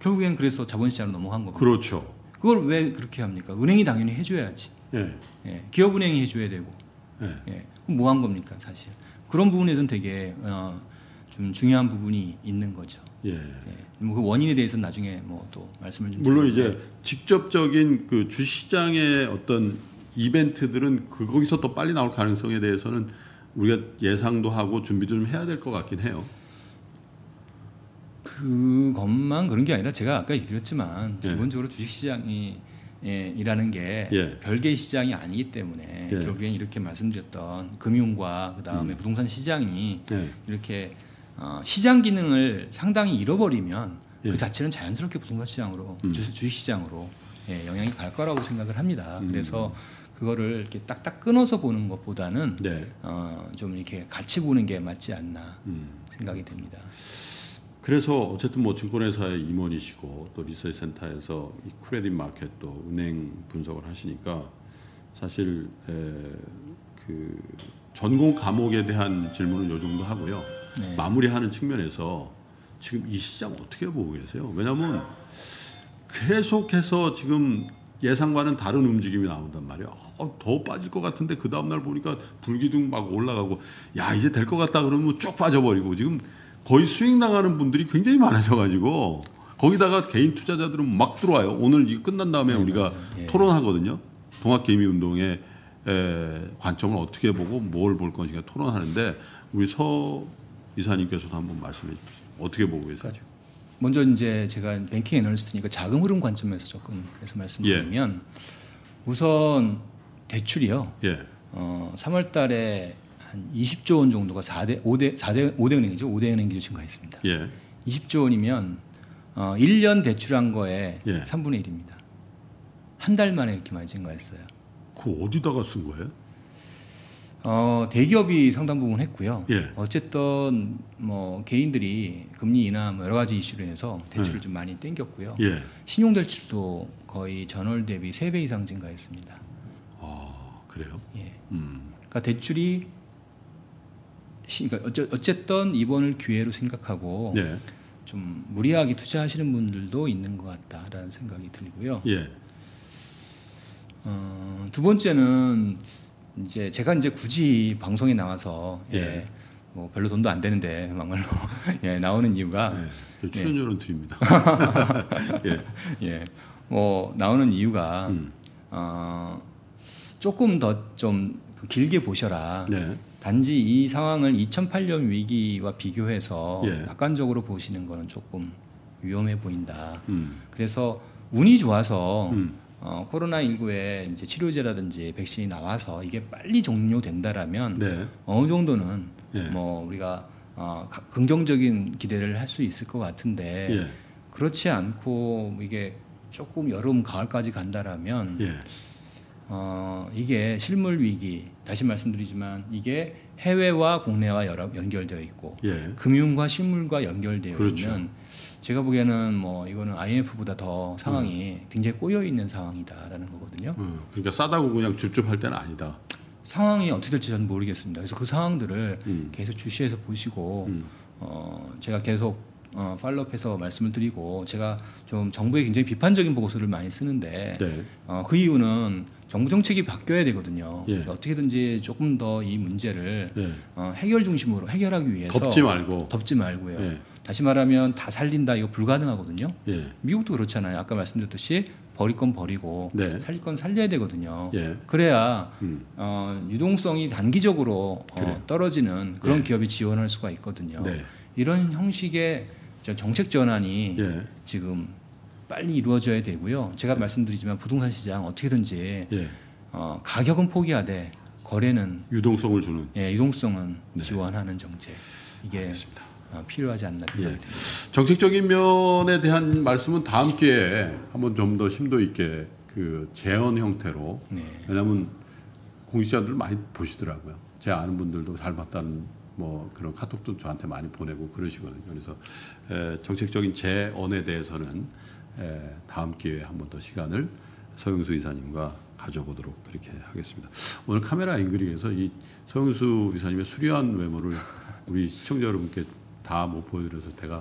결국에는 그래서 자본시장으로 넘어간 겁니다. 그렇죠. 그걸 왜 그렇게 합니까? 은행이 당연히 해줘야지. 예. 예, 기업은행이 해줘야 되고. 예. 예, 뭐 한 겁니까 사실. 그런 부분에서는 되게 어, 좀 중요한 부분이 있는 거죠. 예. 예, 뭐 그 원인에 대해서는 나중에 뭐 또 말씀을 좀 물론 드리는데. 이제 직접적인 그 주시장의 어떤 이벤트들은 그 거기서 또 빨리 나올 가능성에 대해서는 우리가 예상도 하고 준비도 좀 해야 될 것 같긴 해요. 그것만 그런 게 아니라 제가 아까 얘기드렸지만 예. 기본적으로 주식시장이 예, 이라는 게 예. 별개의 시장이 아니기 때문에 예. 결국엔 이렇게 말씀드렸던 금융과 그다음에 음. 부동산 시장이 예. 이렇게 어, 시장 기능을 상당히 잃어버리면 예. 그 자체는 자연스럽게 부동산 시장으로 음. 주, 주식시장으로 예, 영향이 갈 거라고 생각을 합니다. 음. 그래서 그거를 이렇게 딱딱 끊어서 보는 것보다는 네. 어, 좀 이렇게 같이 보는 게 맞지 않나 음. 생각이 됩니다. 그래서 어쨌든 뭐 증권회사의 임원이시고 또 리서치 센터에서 이 크레딧 마켓도 은행 분석을 하시니까 사실 에, 그 전공 과목에 대한 질문은 요 정도 하고요. 네. 마무리하는 측면에서 지금 이 시장 어떻게 보고 계세요? 왜냐하면 계속해서 지금 예상과는 다른 움직임이 나온단 말이에요. 어, 더 빠질 것 같은데 그 다음날 보니까 불기둥 막 올라가고 야 이제 될 것 같다 그러면 쭉 빠져버리고 지금 거의 수익 나가는 분들이 굉장히 많아져가지고 거기다가 개인 투자자들은 막 들어와요. 오늘 이거 끝난 다음에 네, 우리가 맞아요. 예. 토론하거든요. 동학개미운동의 에, 관점을 어떻게 보고 뭘 볼 것인가 토론하는데 우리 서 이사님께서도 한번 말씀해 주세요. 어떻게 보고 계세요? 먼저 이제 제가 뱅킹 애널리스트니까 자금 흐름 관점에서 접근해서 말씀드리면 우선 대출이요. 예, 어, 삼월 달에 한 이십조 원 정도가 사 대 오 대 사 대 오 대 은행이죠. 오 대 은행 기준 증가했습니다. 예, 이십조 원이면 어, 일 년 대출한 거에 예. 삼분의 일입니다. 한 달 만에 이렇게 많이 증가했어요. 그 어디다가 쓴 거예요? 어, 대기업이 상당 부분 했고요. 예. 어쨌든 뭐 개인들이 금리 인하 뭐 여러 가지 이슈로 인해서 대출을 좀 많이 땡겼고요. 예, 신용 대출도 거의 전월 대비 세 배 이상 증가했습니다. 아 그래요? 예. 음, 그러니까 대출이 시- 그러니까 어째- 어쨌든 이번을 기회로 생각하고 예, 좀 무리하게 투자하시는 분들도 있는 것 같다라는 생각이 들고요. 예, 어, 두 번째는 이제 제가 이제 굳이 방송에 나와서 예, 예. 뭐 별로 돈도 안 되는데 막말로 예, 나오는 이유가 예. 저 출연료는 드립니다. 예, 예, 뭐 나오는 이유가 음. 어, 조금 더 좀 길게 보셔라. 네, 단지 이 상황을 이천팔 년 위기와 비교해서 예. 낙관적으로 보시는 거는 조금 위험해 보인다. 음, 그래서 운이 좋아서 음, 어, 코로나십구에 이제 치료제라든지 백신이 나와서 이게 빨리 종료된다라면 네, 어느 정도는 예. 뭐 우리가 어, 가- 긍정적인 기대를 할 수 있을 것 같은데 예, 그렇지 않고 이게 조금 여름 가을까지 간다라면 예, 어, 이게 실물 위기 다시 말씀드리지만 이게 해외와 국내와 여러, 연결되어 있고 예, 금융과 실물과 연결되어 그렇죠. 있는 제가 보기에는 뭐 이거는 아이엠에프보다 더 상황이 굉장히 꼬여 있는 상황이다라는 거거든요. 어, 그러니까 싸다고 그냥 줍줍할 때는 아니다. 상황이 어떻게 될지 저는 모르겠습니다. 그래서 그 상황들을 음. 계속 주시해서 보시고 음. 어, 제가 계속 어, 팔로우해서 말씀을 드리고 제가 좀 정부에 굉장히 비판적인 보고서를 많이 쓰는데 네, 어, 그 이유는 정부 정책이 바뀌어야 되거든요. 예. 그러니까 어떻게든지 조금 더 이 문제를 예. 어, 해결 중심으로 해결하기 위해서 덮지 말고. 덮지 말고요. 예, 다시 말하면 다 살린다 이거 불가능하거든요. 예, 미국도 그렇잖아요. 아까 말씀드렸듯이 버릴 건 버리고 네. 살릴 건 살려야 되거든요. 예, 그래야 음, 어, 유동성이 단기적으로 어, 그래. 떨어지는 그런 예. 기업이 지원할 수가 있거든요. 네, 이런 형식의 저 정책 전환이 예, 지금 빨리 이루어져야 되고요. 제가 말씀드리지만 부동산 시장 어떻게든지 예. 어, 가격은 포기하되 거래는 유동성을 주는. 예, 유동성은 네. 지원하는 정책 이게 알겠습니다. 어, 필요하지 않나 생각이 예. 듭니다. 정책적인 면에 대한 말씀은 다음 기회에 한번 좀 더 심도 있게 그 재언 형태로. 네. 왜냐하면 공시자들 많이 보시더라고요. 제 아는 분들도 잘 봤다는 뭐 그런 카톡도 저한테 많이 보내고 그러시거든요. 그래서 에, 정책적인 재언에 대해서는 에, 다음 기회에 한 번 더 시간을 서영수 이사님과 가져보도록 그렇게 하겠습니다. 오늘 카메라 앵글에서 이 서영수 이사님의 수려한 외모를 우리 시청자 여러분께 다 못 보여드려서 제가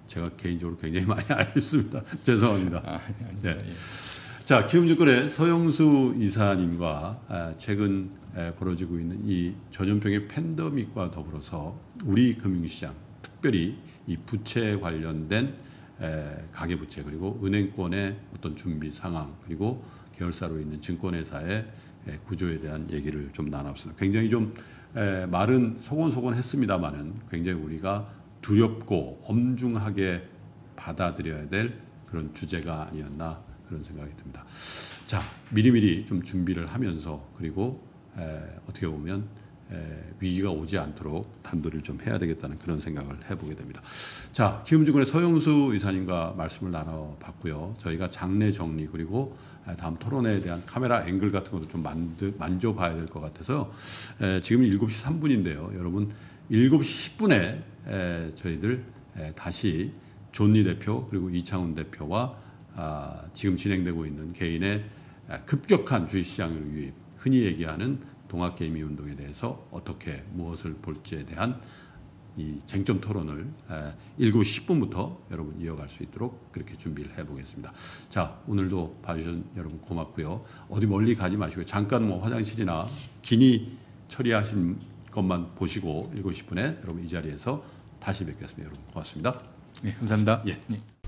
제가 개인적으로 굉장히 많이 아쉽습니다. 죄송합니다. 아, 아니, 아니, 네. 예. 자, 키움증권의 서영수 이사님과 아, 최근 에, 벌어지고 있는 이 전염병의 팬데믹과 더불어서 우리 금융시장, 특별히 이 부채 관련된 에, 가계부채 그리고 은행권의 어떤 준비 상황 그리고 계열사로 있는 증권회사의 에, 구조에 대한 얘기를 좀 나눴습니다. 굉장히 좀 에, 말은 소곤소곤했습니다마는 굉장히 우리가 두렵고 엄중하게 받아들여야 될 그런 주제가 아니었나 그런 생각이 듭니다. 자, 미리미리 좀 준비를 하면서 그리고 에, 어떻게 보면 에, 위기가 오지 않도록 단도리를 좀 해야 되겠다는 그런 생각을 해보게 됩니다. 자, 키움증권의 서영수 이사님과 말씀을 나눠봤고요. 저희가 장내 정리 그리고 다음 토론회에 대한 카메라 앵글 같은 것도 좀 만드, 만져봐야 될 것 같아서 에, 지금 일곱 시 삼 분인데요. 여러분 일곱 시 십 분에 에, 저희들 에, 다시 존리 대표 그리고 이창훈 대표와 아, 지금 진행되고 있는 개인의 급격한 주식시장을 유입, 흔히 얘기하는 동학개미 운동에 대해서 어떻게 무엇을 볼지에 대한 이 쟁점 토론을 일곱 시 십 분부터 여러분 이어갈 수 있도록 그렇게 준비를 해보겠습니다. 자, 오늘도 봐주신 여러분 고맙고요. 어디 멀리 가지 마시고 잠깐 뭐 화장실이나 기니 처리하신 것만 보시고 일곱 시 십 분에 여러분 이 자리에서 다시 뵙겠습니다. 여러분 고맙습니다. 네, 감사합니다. 예. 네.